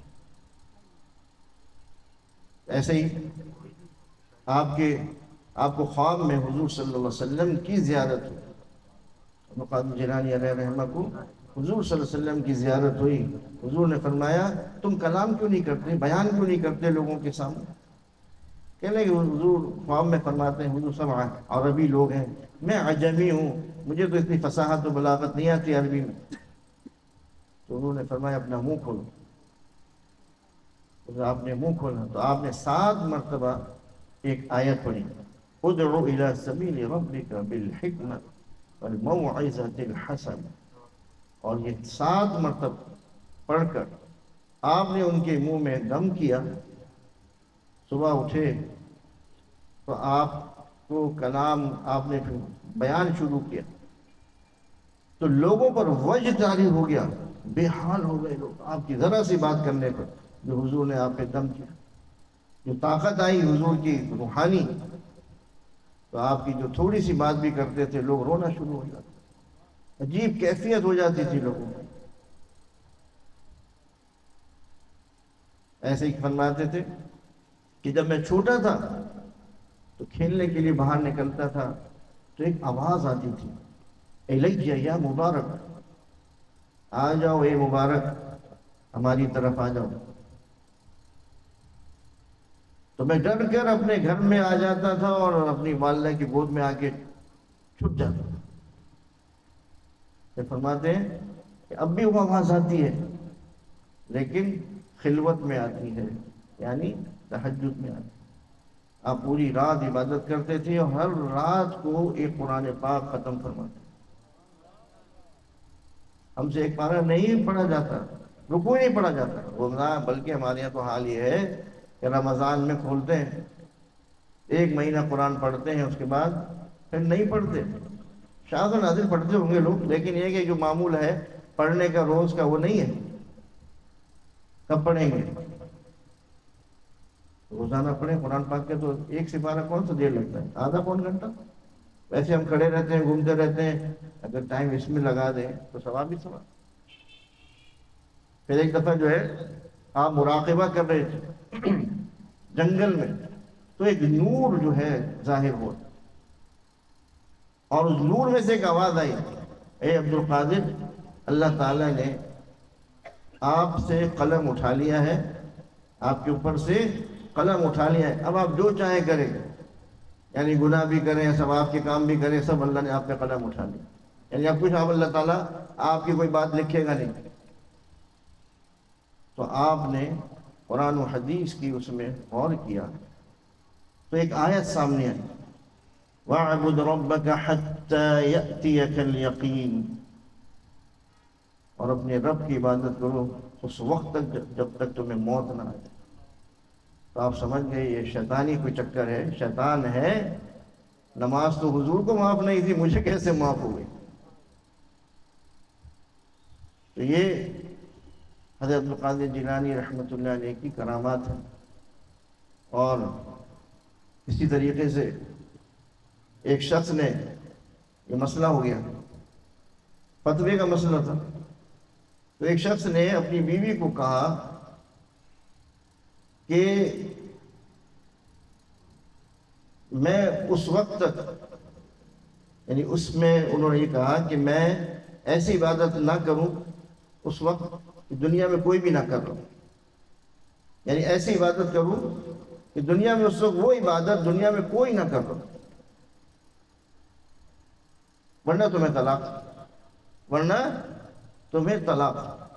ایسے ہی آپ کے آپ کو خواب میں حضور صلی اللہ علیہ وسلم کی زیارت ہوئی، عبد القادر جیلانی علیہ رحمہ کو حضور صلی اللہ علیہ وسلم کی زیارت ہوئی، حضور نے فرمایا تم کلام کیوں نہیں کرتے، بیان کیوں نہیں کرتے لوگوں کے سامنے؟ کہنے لگے حضور خواب میں فرماتے ہیں حضور سب عربی لوگ ہیں، میں عجمی ہوں، مجھے تو اتنی فصاحت و بلاغت نہیں آتی عربی میں۔ تو انہوں نے فرمایا اپنا منہ کھولو، تو آپ نے منہ کھولا تو آپ نے سات مرتبہ ایک آیت پڑھی، ادعو الی سبیل ربک بالحکمۃ والموعظۃ الحسنہ، اور یہ سات مرتبہ پڑھ کر آپ نے ان کے منہ میں دم کیا، صبح اٹھے تو آپ کو کلام آپ نے بیان شروع کیا تو لوگوں پر وجد جاری ہو گیا، بے حال ہو گئے لوگ آپ کی ذرا سی بات کرنے پر، جو حضور نے آپ پہ دم کیا، جو طاقت آئی حضور کی روحانی، تو آپ کی جو تھوڑی سی بات بھی کرتے تھے لوگ رونا شروع ہو جاتے، عجیب کیفیت ہو جاتی تھی لوگوں میں۔ ایسے ہی فرماتے تھے کہ جب میں چھوٹا تھا تو کھیلنے کے لیے باہر نکلتا تھا تو ایک آواز آتی تھی، الیہ یا مبارک، آ جاؤ اے مبارک ہماری طرف آ جاؤ، تو میں ڈر کر اپنے گھر میں آ جاتا تھا اور اپنی والدہ کی گود میں آ کے چھپ جاتا تھا۔ فرماتے ہیں کہ اب بھی وہ آواز آتی ہے لیکن خلوت میں آتی ہے، یعنی تہجد میں آتی ہے۔ آپ پوری رات عبادت کرتے تھے اور ہر رات کو ایک قرآن پاک ختم فرماتے، ہم سے ایک پارہ نہیں پڑھا جاتا، رکوع نہیں پڑھا جاتا رمضان، بلکہ ہمارے یہاں تو حال یہ ہے کہ رمضان میں کھولتے ہیں ایک مہینہ قرآن پڑھتے ہیں، اس کے بعد پھر نہیں پڑھتے، شاذ و نادر پڑھتے ہوں گے لوگ، لیکن یہ کہ جو معمول ہے پڑھنے کا روز کا وہ نہیں ہے۔ کب پڑھیں گے؟ روزانہ پڑھیں قرآن پاک کے، تو ایک سپارہ کون سا دیر لگتا ہے، آدھا پون گھنٹہ، ویسے ہم کھڑے رہتے ہیں گھومتے رہتے ہیں، اگر ٹائم اس میں لگا دیں تو ثواب ہی ثواب۔ پھر ایک دفعہ جو ہے آپ مراقبہ کر رہے تھے جنگل میں، تو ایک نور جو ہے ظاہر ہوا اور اس نور میں سے ایک آواز آئی، اے عبد القادر اللہ تعالیٰ نے آپ سے قلم اٹھا لیا ہے، آپ کے اوپر سے قلم اٹھا لیا ہے، اب آپ جو چاہیں کریں، یعنی گناہ بھی کریں ثواب کے کام بھی کریں، سب اللہ نے آپ پہ قلم اٹھا لیا، یعنی اب کچھ آپ اللہ تعالیٰ آپ کی کوئی بات لکھے گا نہیں۔ تو آپ نے قرآن و حدیث کی اس میں غور کیا تو ایک آیت سامنے آئی، وَاعْبُدْ رَبَّكَ حَتَّى يَأْتِيَكَ الْيَقِينُ، اور اپنے رب کی عبادت کرو اس وقت تک جب تک تمہیں موت نہ آئے۔ تو آپ سمجھ گئے یہ شیطانی کوئی چکر ہے، شیطان ہے، نماز تو حضور کو معاف نہیں تھی، مجھے کیسے معاف ہو گئی؟ تو یہ حضرت عبد القادر جیلانی رحمۃ اللہ علیہ کی کرامات ہیں۔ اور اسی طریقے سے ایک شخص نے، یہ مسئلہ ہو گیا فتوے کا مسئلہ تھا، تو ایک شخص نے اپنی بیوی کو کہا کہ میں اس وقت تک، یعنی اس میں انہوں نے یہ کہا کہ میں ایسی عبادت نہ کروں اس وقت کہ دنیا میں کوئی بھی نہ کر رہا ہوں، یعنی ایسی عبادت کروں کہ دنیا میں اس وقت وہ عبادت دنیا میں کوئی نہ کر رہا، ورنہ تمہیں طلاق، ورنہ تمہیں طلاق۔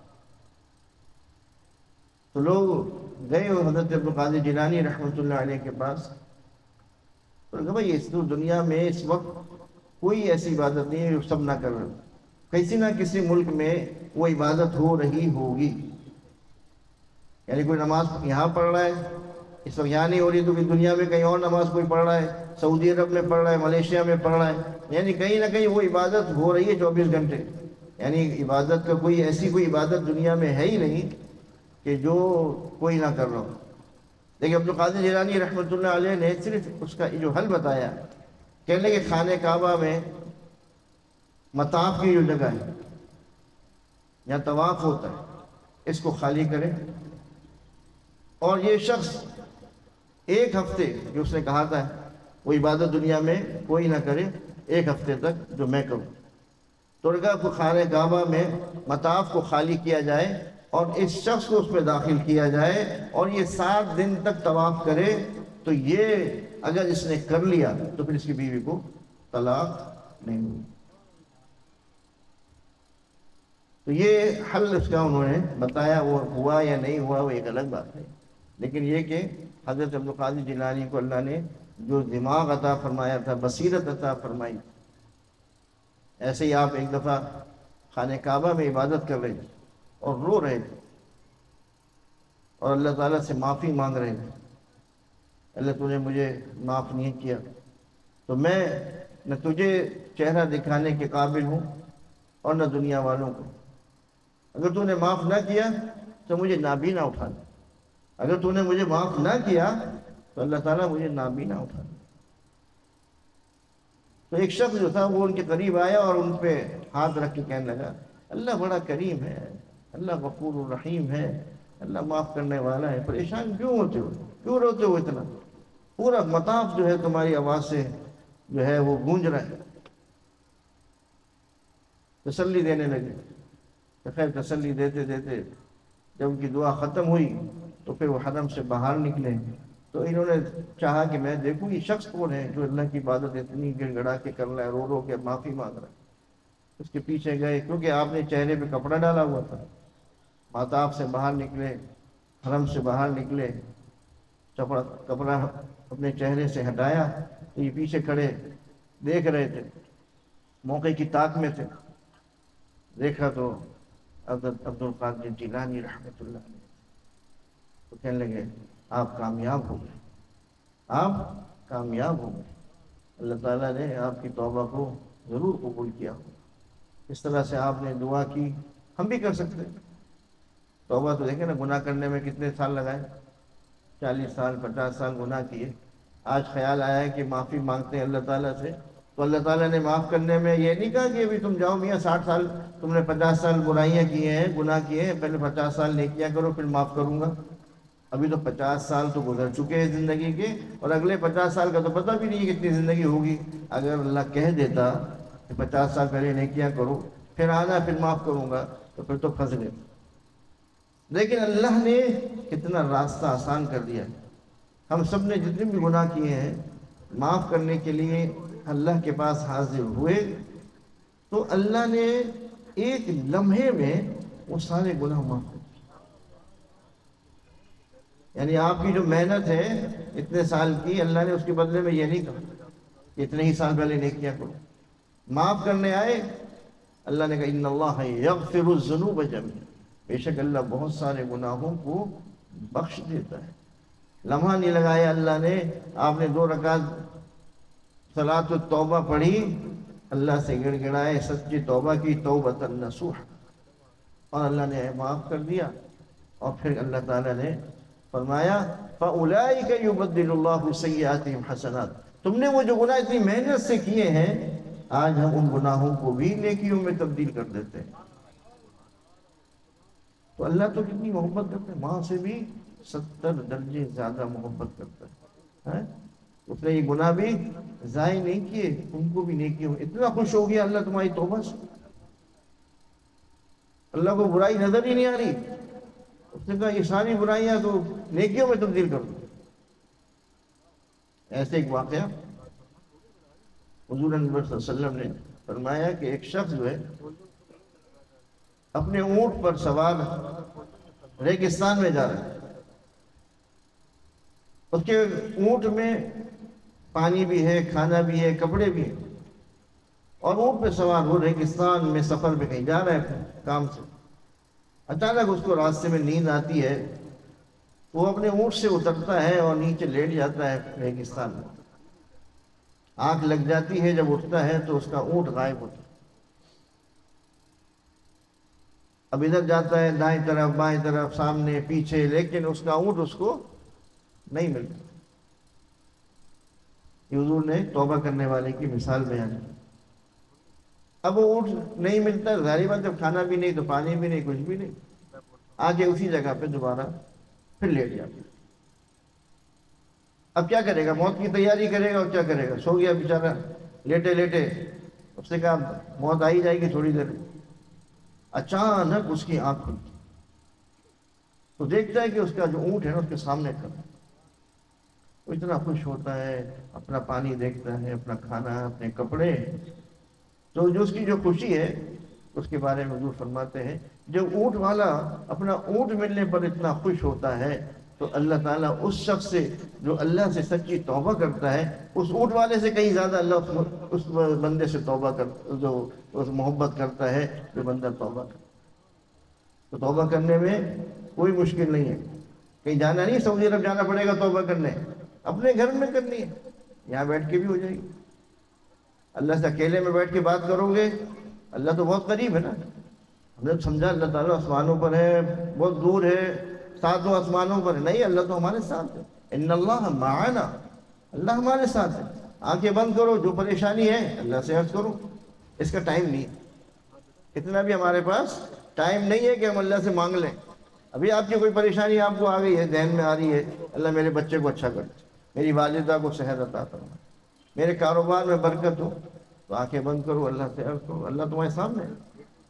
تو لوگ گئے اور حضرت عبدالقادر جیلانی رحمۃ اللہ علیہ کے پاس، تو کہا بھائی اس دنیا میں اس وقت کوئی ایسی عبادت نہیں ہے جو سب نہ کر رہے، کسی نہ کسی ملک میں وہ عبادت ہو رہی ہوگی، یعنی کوئی نماز یہاں پڑھ رہا ہے، اس وقت یہاں نہیں ہو رہی تو کہ دنیا میں کہیں اور نماز کوئی پڑھ رہا ہے، سعودی عرب میں پڑھ رہا ہے، ملیشیا میں پڑھ رہا ہے، یعنی کہیں نہ کہیں وہ عبادت ہو رہی ہے چوبیس گھنٹے، یعنی عبادت کا کوئی ایسی کوئی عبادت دنیا میں ہے ہی نہیں کہ جو کوئی نہ کر رہا ہو۔ لیکن عبدالقادر جیلانی رحمۃ اللہ علیہ نے صرف اس کا جو حل بتایا، کہنے لگے خانہ کعبہ میں مطاف کی جو جگہ ہے یہاں طواف ہوتا ہے، اس کو خالی کرے، اور یہ شخص ایک ہفتے جو اس نے کہا تھا وہ عبادت دنیا میں کوئی نہ کرے، ایک ہفتے تک جو میں کروں۔ تو رکھا کو خانہ کعبہ میں مطاف کو خالی کیا جائے اور اس شخص کو اس میں داخل کیا جائے اور یہ سات دن تک طواف کرے، تو یہ اگر اس نے کر لیا تو پھر اس کی بیوی کو طلاق نہیں ہوئی۔ تو یہ حل اس کا انہوں نے بتایا، وہ ہوا یا نہیں ہوا وہ ایک الگ بات ہے، لیکن یہ کہ حضرت عبدالقادر جیلانی کو اللہ نے جو دماغ عطا فرمایا تھا، بصیرت عطا فرمائی، ایسے ہی آپ ایک دفعہ خانہ کعبہ میں عبادت کر رہے تھے اور رو رہے تھے اور اللہ تعالیٰ سے معافی مانگ رہے تھے، اللہ تو نے مجھے معاف نہیں کیا تو میں نہ تجھے چہرہ دکھانے کے قابل ہوں اور نہ دنیا والوں کو، اگر تو نے معاف نہ کیا تو مجھے نابینا اٹھا دے، اگر تو نے مجھے معاف نہ کیا تو اللہ تعالیٰ مجھے نابینا اٹھا دے۔ تو ایک شخص جو تھا وہ ان کے قریب آیا اور ان پہ ہاتھ رکھ کے کہنے لگا اللہ بڑا کریم ہے، اللہ غفور الرحیم ہے، اللہ معاف کرنے والا ہے، پریشان کیوں ہوتے ہو، کیوں روتے ہو اتنا، پورا مطاف جو ہے تمہاری آواز سے جو ہے وہ گونج رہا ہے۔ تسلی دینے لگے، تو خیر تسلی دیتے دیتے جب ان کی دعا ختم ہوئی تو پھر وہ حرم سے باہر نکلے، تو انہوں نے چاہا کہ میں دیکھوں یہ شخص کون ہے جو اللہ کی عبادت اتنی گڑ گڑا کے کر رہا ہے، رو رو کے معافی مانگ رہا ہے۔ اس کے پیچھے گئے کیونکہ آپ نے چہرے پہ کپڑا ڈالا ہوا تھا، ماتاف سے باہر نکلے، حرم سے باہر نکلے، کپڑا اپنے چہرے سے ہٹایا تو یہ پیچھے کھڑے دیکھ رہے تھے، موقع کی طاق میں تھے، دیکھا تو حضرت عبدالقادر جیلانی رحمۃ اللہ علیہ، تو کہنے لگے آپ کامیاب ہو گئے، آپ کامیاب ہو گئے، اللہ تعالیٰ نے آپ کی توبہ کو ضرور قبول کیا ہو۔ اس طرح سے آپ نے دعا کی، ہم بھی کر سکتے ہیں توبہ۔ تو دیکھیں نا گناہ کرنے میں کتنے سال لگائے، چالیس سال پچاس سال گناہ کیے، آج خیال آیا ہے کہ معافی مانگتے ہیں اللہ تعالیٰ سے، تو اللہ تعالیٰ نے معاف کرنے میں یہ نہیں کہا کہ ابھی تم جاؤ میاں ساٹھ سال تم نے پچاس سال برائیاں کیے ہیں، گناہ کیے ہیں، پہلے پچاس سال نیکیاں کرو پھر معاف کروں گا۔ ابھی تو پچاس سال تو گزر چکے ہیں زندگی کے، اور اگلے پچاس سال کا تو پتہ بھی نہیں کتنی زندگی ہوگی۔ اگر اللہ کہہ دیتا کہ پچاس سال پہلے نیکیاں کرو پھر آنا پھر معاف کروں گا تو پھر تو پھنس گئے۔ لیکن اللہ نے کتنا راستہ آسان کر دیا، ہم سب نے جتنے بھی گناہ کیے ہیں معاف کرنے کے لیے اللہ کے پاس حاضر ہوئے تو اللہ نے ایک لمحے میں وہ سارے گناہ معاف کر دیے۔ یعنی آپ کی جو محنت ہے اتنے سال کی، اللہ نے اس کے بدلے میں یہ نہیں کہا کہ اتنے ہی سال پہلے نیکیاں کرو، معاف کرنے آئے اللہ نے کہا ان اللہ یغفر الذنوب جميعا، بے شک اللہ بہت سارے گناہوں کو بخش دیتا ہے۔ لمحہ نہیں لگایا اللہ نے، آپ نے دو رکعت صلاۃ التوبہ پڑھی، اللہ سے گڑ گڑائے، سچی توبہ کی، توبۃ نصوح، اور اللہ نے معاف کر دیا۔ اور پھر اللہ تعالیٰ نے فرمایا فَأُولَئِكَ يُبَدِّلُ اللَّهُ سَيِّئَاتِهِمْ حَسَنَاتٍ، تم نے وہ جو گناہ اتنی محنت سے کیے ہیں آج ہم ان گناہوں کو بھی نیکیوں میں تبدیل کر دیتے ہیں۔ تو اللہ تو کتنی محبت کرتا ہے، ماں سے بھی ستر درجے زیادہ محبت کرتا ہے۔ اس نے یہ گناہ بھی ضائع نہیں کیے، ان کو بھی نیکی ہو. اتنا خوش ہو گیا اللہ تمہاری توبہ سے، اللہ کو برائی نظر ہی نہیں آ رہی. اس نے کہا یہ ساری برائیاں تو نیکیوں میں تبدیل کر دو. ایسے ایک واقعہ حضور انور صلی اللہ علیہ وسلم نے فرمایا کہ ایک شخص جو ہے اپنے اونٹ پر سوار ریگستان میں جا رہا ہے. اس کے اونٹ میں پانی بھی ہے، کھانا بھی ہے، کپڑے بھی ہیں، اور اونٹ پہ سوار وہ ریگستان میں سفر پہ کہیں جا رہا ہے کام سے. اچانک اس کو راستے میں نیند آتی ہے، وہ اپنے اونٹ سے اترتا ہے اور نیچے لیٹ جاتا ہے ریگستان میں. آنکھ لگ جاتی ہے، جب اٹھتا ہے تو اس کا اونٹ غائب ہوتا ہے. اب ادھر جاتا ہے دائیں طرف بائیں طرف سامنے پیچھے، لیکن اس کا اونٹ اس کو نہیں ملتا. حضور نے توبہ کرنے والے کی مثال بیان کی. اب وہ اونٹ نہیں ملتا، ظاہر بات جب کھانا بھی نہیں تو پانی بھی نہیں، کچھ بھی نہیں، آگے اسی جگہ پہ دوبارہ پھر لیٹ جاتا. اب کیا کرے گا؟ موت کی تیاری کرے گا اور کیا کرے گا؟ سو گیا بیچارہ لیٹے لیٹے. اس نے کہا موت آئی جائے گی تھوڑی دیر. اچانک اس کی آنکھ کھلتی تو دیکھتا ہے کہ اس کا جو اونٹ ہے نا اس کے سامنے کھڑا. وہ اتنا خوش ہوتا ہے، اپنا پانی دیکھتا ہے، اپنا کھانا، اپنے کپڑے. تو جو اس کی جو خوشی ہے اس کے بارے میں حضور فرماتے ہیں جب اونٹ والا اپنا اونٹ ملنے پر اتنا خوش ہوتا ہے تو اللہ تعالیٰ اس شخص سے جو اللہ سے سچی توبہ کرتا ہے، اس اونٹ والے سے کہیں زیادہ اللہ اس بندے سے توبہ کر جو اس محبت کرتا ہے جو بندہ توبہ کرتا ہے. تو توبہ کرنے میں کوئی مشکل نہیں ہے. کہیں جانا نہیں، سعودی عرب جانا پڑے گا توبہ کرنے، اپنے گھر میں کرنی ہے، یہاں بیٹھ کے بھی ہو جائے گی. اللہ سے اکیلے میں بیٹھ کے بات کرو گے، اللہ تو بہت قریب ہے نا. ہم نے سمجھا اللہ تعالیٰ آسمانوں پر ہے، بہت دور ہے، ساتوں آسمانوں پر ہے. نہیں، اللہ تو ہمارے ساتھ ہے. ان اللہ معنا، اللہ ہمارے ساتھ ہے. آنکھیں بند کرو، جو پریشانی ہے اللہ سے عرض کرو. اس کا ٹائم نہیں ہے، اتنا بھی ہمارے پاس ٹائم نہیں ہے کہ ہم اللہ سے مانگ لیں. ابھی آپ کی کوئی پریشانی آپ کو آ گئی ہے، ذہن میں آ رہی ہے، اللہ میرے بچے کو اچھا کر دے، میری والدہ کو صحت عطا فرما، میرے کاروبار میں برکت ہو، تو آنکھیں بند کرو، اللہ سے عرض کرو. اللہ تمہارے سامنے ہے،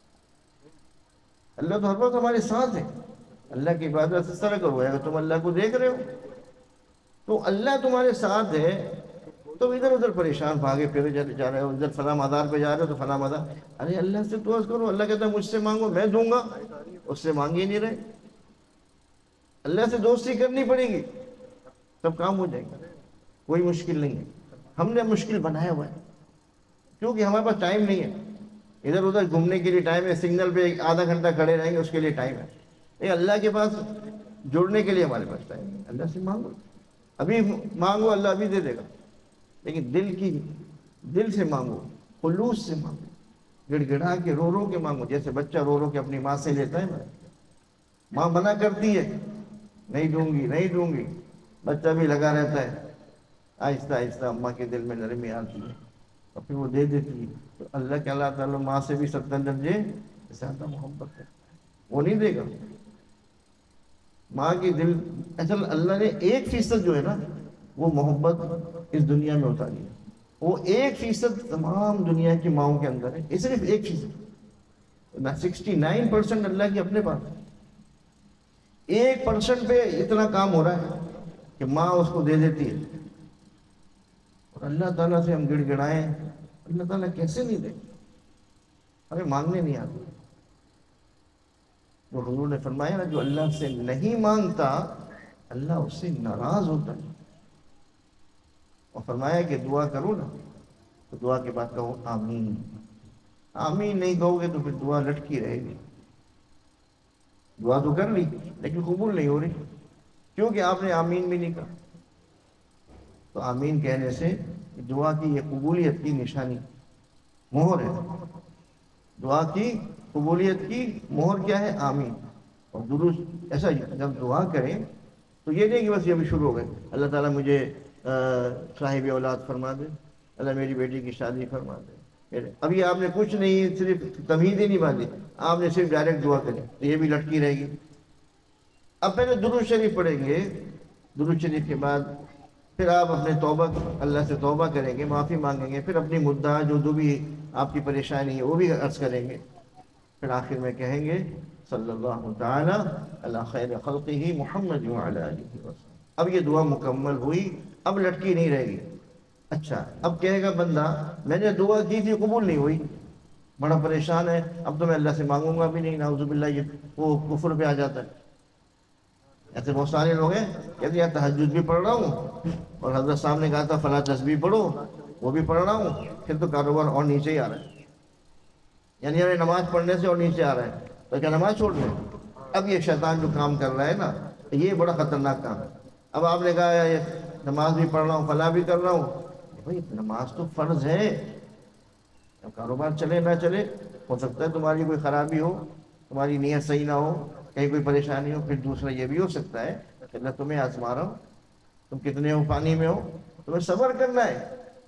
اللہ تو ہر وقت ہمارے ساتھ ہے. اللہ کی عبادت اس طرح کرو اگر تم اللہ کو دیکھ رہے ہو تو اللہ تمہارے ساتھ ہے. تو ادھر ادھر پریشان بھاگے پھرے جا رہے ہو، ادھر فلاں مزار پہ جا رہے ہو تو فلاں مزار. ارے اللہ سے تو عرض کرو. اللہ کہتا ہے مجھ سے مانگو میں دوں گا، اس سے مانگ ہی نہیں رہے. اللہ سے دوستی کرنی پڑے گی تب کام ہو جائے گا، کوئی مشکل نہیں ہے. ہم نے مشکل بنایا ہوا ہے کیونکہ ہمارے پاس ٹائم نہیں ہے. ادھر ادھر گھومنے کے لیے ٹائم ہے، سگنل پہ ایک آدھا گھنٹہ کھڑے رہیں گے اس کے لیے ٹائم ہے. یہ اللہ کے پاس جڑنے کے لیے ہمارے پاس ٹائم ہے. اللہ سے مانگو، ابھی مانگو اللہ ابھی دے دے گا، لیکن دل کی دل سے مانگو، خلوص سے مانگو، گڑ گڑا کے رو رو کے مانگو. جیسے بچہ رو رو کے اپنی ماں سے لیتا ہے نا، ماں منع کرتی ہے نہیں دوں گی نہیں دوں گی، بچہ بھی لگا رہتا ہے. آہستہ آہستہ اماں کے دل میں نرمی آتی ہے اور پھر وہ دے دیتی ہے. تو اللہ کے اللہ تعالیٰ ماں سے بھی ستر درجے زیادہ محبت ہے، وہ نہیں دے گا. ماں کی دل اصل اللہ نے ایک فیصد جو ہے نا وہ محبت اس دنیا میں اتاری ہے. وہ ایک فیصد تمام دنیا کی ماؤں کے اندر ہے، یہ صرف ایک فیصد. سکسٹی نائن پرسنٹ اللہ کی اپنے پاس ہے. ایک پرسنٹ پہ اتنا کام ہو رہا ہے کہ ماں اس کو دے دیتی ہے. اور اللہ تعالیٰ سے ہم گڑ گڑائیں، اللہ تعالیٰ کیسے نہیں دے؟ ہمیں مانگنے نہیں آتے. وہ حضور نے فرمایا نا جو اللہ سے نہیں مانگتا اللہ اس سے ناراض ہوتا ہے. اور فرمایا کہ دعا کرو نا تو دعا کے بعد کہو آمین. آمین نہیں کہو گے تو پھر دعا لٹکی رہے گی. دعا تو کر لی لیکن قبول نہیں ہو رہی کیونکہ آپ نے آمین بھی نہیں کہا. تو آمین کہنے سے دعا کی یہ قبولیت کی نشانی مہر ہے. دعا کی قبولیت کی مہر کیا ہے؟ آمین. اور درست ایسا جب دعا کریں تو یہ نہیں کہ بس یہ ابھی شروع ہو گئے اللہ تعالیٰ مجھے صاحب اولاد فرما دے، اللہ میری بیٹی کی شادی فرما دے. ابھی آپ نے کچھ نہیں، صرف تمہید ہی نہیں باندھی، آپ نے صرف ڈائریکٹ دعا کری تو یہ بھی لٹکی رہے گی. اب پہلے درود شریف پڑھیں گے، درود شریف کے بعد پھر آپ اپنے توبہ اللہ سے توبہ کریں گے، معافی مانگیں گے، پھر اپنی مدعا جو جو بھی آپ کی پریشانی ہے وہ بھی عرض کریں گے، پھر آخر میں کہیں گے صلی اللہ تعالی علی خیر خلقہ محمد وعلی آلہ وسلم۔ اب یہ دعا مکمل ہوئی، اب لٹکی نہیں رہے گی۔ اچھا اب کہے گا بندہ میں نے دعا کی تھی قبول نہیں ہوئی، بڑا پریشان ہے، اب تو میں اللہ سے مانگوں گا بھی نہیں، نعوذ باللہ، یہ وہ کفر پہ آ جاتا ہے۔ ایسے بہت سارے لوگ ہیں کہتے ہیں یار تہجد بھی پڑھ رہا ہوں، اور حضرت صاحب نے کہا تھا فلاں تسبیح پڑھو، وہ بھی پڑھ رہا ہوں، پھر تو کاروبار اور نیچے ہی آ رہا ہے، یعنی ہمیں نماز پڑھنے سے اور نیچے آ رہا ہے، تو کیا نماز چھوڑ دیں؟ اب یہ شیطان جو کام کر رہا ہے نا، یہ بڑا خطرناک کام ہے۔ اب آپ نے کہا یہ نماز بھی پڑھ رہا ہوں، فلاں بھی کر رہا ہوں، بھائی نماز تو فرض ہے، کاروبار چلے نہ چلے، ہو سکتا ہے تمہاری کوئی خرابی ہو، تمہاری نیت صحیح نہ ہو، کہیں کوئی پریشانی ہو، پھر دوسرا یہ بھی ہو سکتا ہے کہ اللہ تمہیں آزما رہا ہوں، تم کتنے ہو پانی میں ہو، تمہیں صبر کرنا ہے،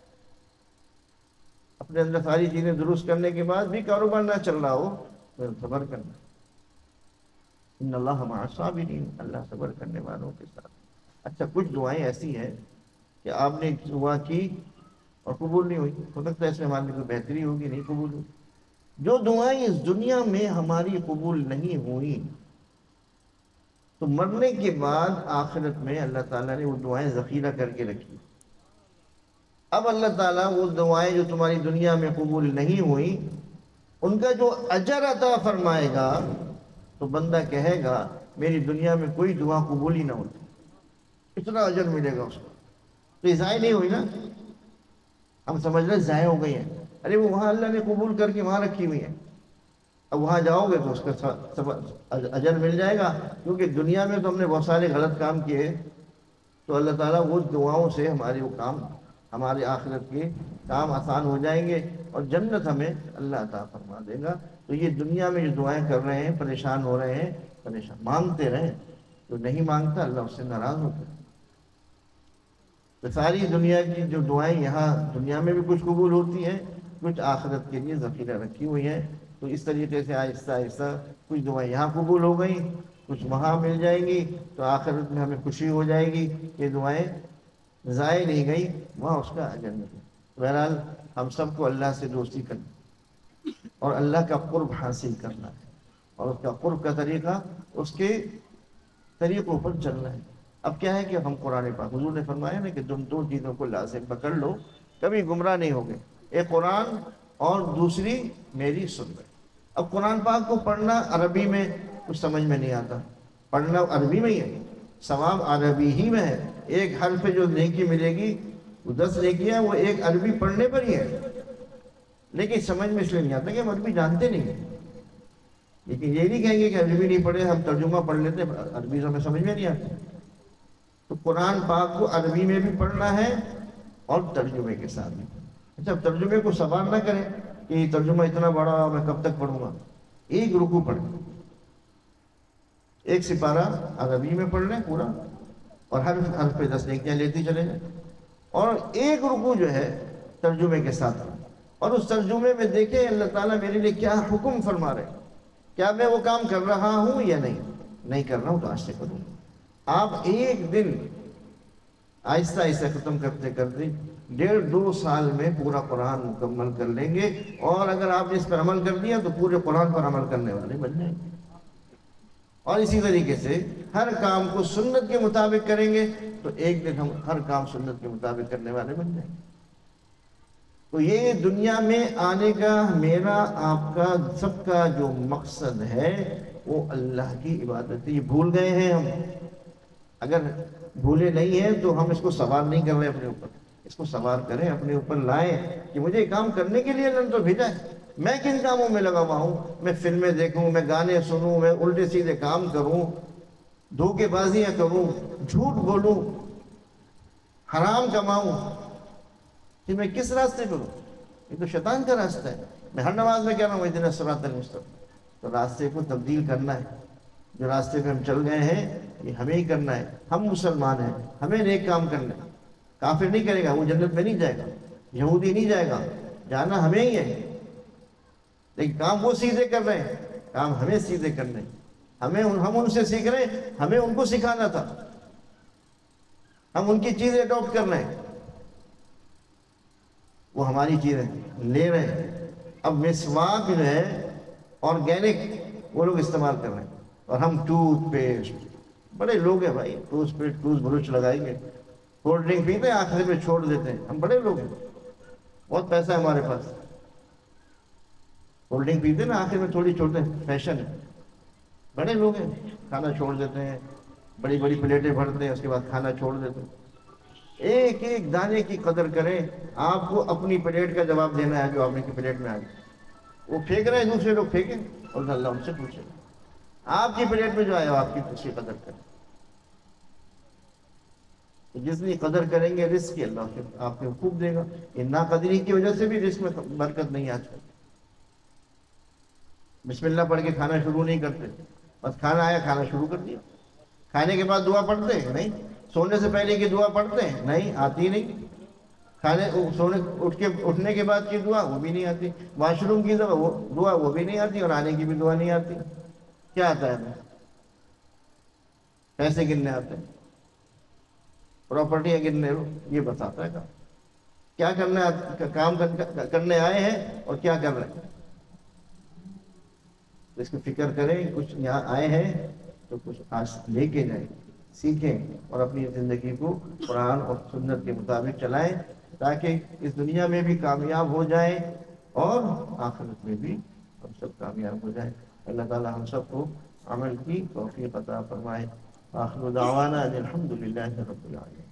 اپنے اندر ساری چیزیں درست کرنے کے بعد بھی کاروبار نہ چل رہا ہو تو صبر کرنا ہے۔ ان اللہ مع الصابرین، اللہ صبر کرنے والوں کے ساتھ۔ اچھا کچھ دعائیں ایسی ہیں کہ آپ نے دعا کی اور قبول نہیں ہوئی، ہو سکتا ہے اس میں ہماری کوئی بہتری ہوگی، نہیں قبول ہوئی۔ جو دعائیں اس دنیا میں ہماری قبول نہیں ہوئی تو مرنے کے بعد آخرت میں اللہ تعالیٰ نے وہ دعائیں ذخیرہ کر کے رکھی۔ اب اللہ تعالیٰ وہ دعائیں جو تمہاری دنیا میں قبول نہیں ہوئی ان کا جو اجر عطا فرمائے گا تو بندہ کہے گا میری دنیا میں کوئی دعا قبول ہی نہ ہوتی، اتنا اجر ملے گا اس کو، تو یہ ضائع نہیں ہوئی نا۔ ہم سمجھ رہے ضائع ہو گئی ہیں، ارے وہ وہاں اللہ نے قبول کر کے وہاں رکھی ہوئی ہے، اب وہاں جاؤ گے تو اس کا اجر مل جائے گا، کیونکہ دنیا میں تو ہم نے بہت سارے غلط کام کیے، تو اللہ تعالیٰ وہ دعاؤں سے ہمارے وہ کام، ہمارے آخرت کے کام آسان ہو جائیں گے اور جنت ہمیں اللہ عطا فرما دے گا۔ تو یہ دنیا میں جو دعائیں کر رہے ہیں، پریشان ہو رہے ہیں، پریشان مانگتے رہیں، جو نہیں مانگتا اللہ اس سے ناراض ہوتا ہے۔ تو ساری دنیا کی جو دعائیں یہاں دنیا میں بھی کچھ قبول ہوتی ہیں، کچھ آخرت کے لیے ذخیرہ رکھی ہوئی ہیں، تو اس طریقے سے آہستہ آہستہ کچھ دعائیں یہاں قبول ہو گئیں، کچھ وہاں مل جائیں گی، تو آخرت میں ہمیں خوشی ہو جائے گی، یہ دعائیں ضائع نہیں گئی، وہاں اس کا اجر ملے۔ بہرحال ہم سب کو اللہ سے دوستی کرنا اور اللہ کا قرب حاصل کرنا ہے، اور اس کا قرب کا طریقہ اس کے طریقوں پر چلنا ہے۔ اب کیا ہے کہ ہم قرآن پاک، حضور نے فرمایا نا کہ تم دو چیزوں کو لازم پکڑ لو کبھی گمراہ نہیں ہوگے، ایک قرآن اور دوسری میری سنت۔ اب قرآن پاک کو پڑھنا عربی میں کچھ سمجھ میں نہیں آتا، پڑھنا عربی میں ہی ہے، ثواب عربی ہی میں ہے، ایک حرف پہ جو نیکی ملے گی وہ دس نیکیاں وہ ایک عربی پڑھنے پر ہی ہے، لیکن سمجھ میں اس لیے نہیں آتا کہ ہم عربی جانتے نہیں ہیں۔ لیکن یہ نہیں کہیں گے کہ عربی نہیں پڑھے، ہم ترجمہ پڑھ لیتے، عربی ہمیں سمجھ میں نہیں آتی۔ تو قرآن پاک کو عربی میں بھی پڑھنا ہے اور ترجمے کے ساتھ بھی۔ اچھا ترجمے کو سوال نہ کریں کہ یہ ترجمہ اتنا بڑا میں کب تک پڑھوں گا، ایک رکوع پڑھیں، ایک سپارہ عربی میں پڑھ لیں پورا، اور ہر حرف پہ دس نیکیاں لیتی چلے جائیں، اور ایک رکوع جو ہے ترجمے کے ساتھ، اور اس ترجمے میں دیکھیں اللہ تعالیٰ میرے لیے کیا حکم فرما رہے ہیں، کیا میں وہ کام کر رہا ہوں یا نہیں، نہیں کر رہا ہوں تو آج سے کروں گا۔ آپ ایک دن آہستہ آہستہ ختم کرتے کرتے ڈیڑھ دو سال میں پورا قرآن مکمل کر لیں گے، اور اگر آپ نے اس پر عمل کر دیا تو پورے قرآن پر عمل کرنے والے بن جائیں گے۔ اور اسی طریقے سے ہر کام کو سنت کے مطابق کریں گے تو ایک دن ہم ہر کام سنت کے مطابق کرنے والے بن جائیں گے۔ تو یہ دنیا میں آنے کا میرا آپ کا سب کا جو مقصد ہے وہ اللہ کی عبادت ہے۔ یہ بھول گئے ہیں ہم، اگر بھولے نہیں ہیں تو ہم اس کو سوار نہیں کر رہے اپنے اوپر، اس کو سوار کریں، اپنے اوپر لائیں کہ مجھے یہ کام کرنے کے لیے اللہ نے تو بھیجا ہے، میں کن کاموں میں لگا ہوا ہوں، میں فلمیں دیکھوں، میں گانے سنوں، میں الٹے سیدھے کام کروں، دھوکے بازیاں کروں، جھوٹ بولوں، حرام کماؤں، کہ میں کس راستے پر ہوں؟ یہ تو شیطان کا راستہ ہے۔ میں ہر نماز میں کہہ رہا ہوں اہدنا الصراط المستقیم، تو راستے کو تبدیل کرنا ہے، جو راستے پہ ہم چل گئے ہیں یہ ہمیں ہی کرنا ہے، ہم مسلمان ہیں، ہمیں نیک کام کرنا ہے۔ کافر نہیں کرے گا، وہ جنت میں نہیں جائے گا، یہودی نہیں جائے گا، جانا ہمیں ہی ہے، لیکن کام وہ سیدھے کر رہے ہیں، کام ہمیں سیدھے کرنے ہیں، ہمیں ہم ان سے سیکھ رہے ہیں، ہمیں ان کو سکھانا تھا۔ ہم ان کی چیزیں اڈاپٹ کر رہے ہیں، وہ ہماری چیزیں لے رہے ہیں۔ اب مسواک جو ہے آرگینک وہ لوگ استعمال کر رہے ہیں، اور ہم ٹوتھ پیسٹ، بڑے لوگ ہیں بھائی، ٹوتھ پیسٹ ٹوتھ برش لگائیں گے، کولڈ ڈرنک پیتے ہیں آخر میں چھوڑ دیتے ہیں، ہم بڑے لوگ ہیں، بہت پیسہ ہے ہمارے پاس، کولڈ ڈرنک پیتے ہیں نا آخر میں تھوڑی چھوڑتے ہیں، فیشن ہے، بڑے لوگ ہیں، کھانا چھوڑ دیتے ہیں، بڑی بڑی پلیٹیں بھرتے ہیں، اس کے بعد کھانا چھوڑ دیتے ہیں۔ ایک ایک دانے کی قدر کریں، آپ کو اپنی پلیٹ کا جواب دینا ہے جو آپ کی پلیٹ میں آ گئی، وہ پھینک رہے ہیں دوسرے لوگ پھینکیں، اور اللہ ان سے پوچھے، آپ کی پلیٹ میں جو آیا آپ کی اس کی قدر کریں۔ جتنی قدر کریں گے رزق کی، اللہ آپ کو خوب دے گا۔ ان ناقدری کی وجہ سے بھی رزق میں برکت نہیں آتی۔ بسم اللہ پڑھ کے کھانا شروع نہیں کرتے، بس کھانا آیا کھانا شروع کر دیا۔ کھانے کے بعد دعا پڑھتے ہیں نہیں، سونے سے پہلے کی دعا پڑھتے ہیں نہیں، آتی نہیں۔ کھانے سونے اٹھ کے اٹھنے کے بعد کی دعا وہ بھی نہیں آتی، واش روم کی دعا وہ دعا وہ بھی نہیں آتی، اور آنے کی بھی دعا نہیں آتی۔ کیا آتا ہے ہمیں؟ پیسے گننے آتے ہیں، پراپرٹیاں گننے، یہ بتاتا ہے کام کیا کرنا، کام کرنے آئے ہیں اور کیا کر رہے ہیں۔ تو اس کی فکر کریں، کچھ یہاں آئے ہیں تو کچھ آج لے کے جائیں، سیکھیں، اور اپنی زندگی کو قرآن اور سنت کے مطابق چلائیں، تاکہ اس دنیا میں بھی کامیاب ہو جائیں اور آخرت میں بھی ہم سب کامیاب ہو جائیں۔ اللہ تعالی ہم سب کو عمل کی توفیق عطا فرمائے۔ آخر دعوانا الحمد للہ رب العالمین۔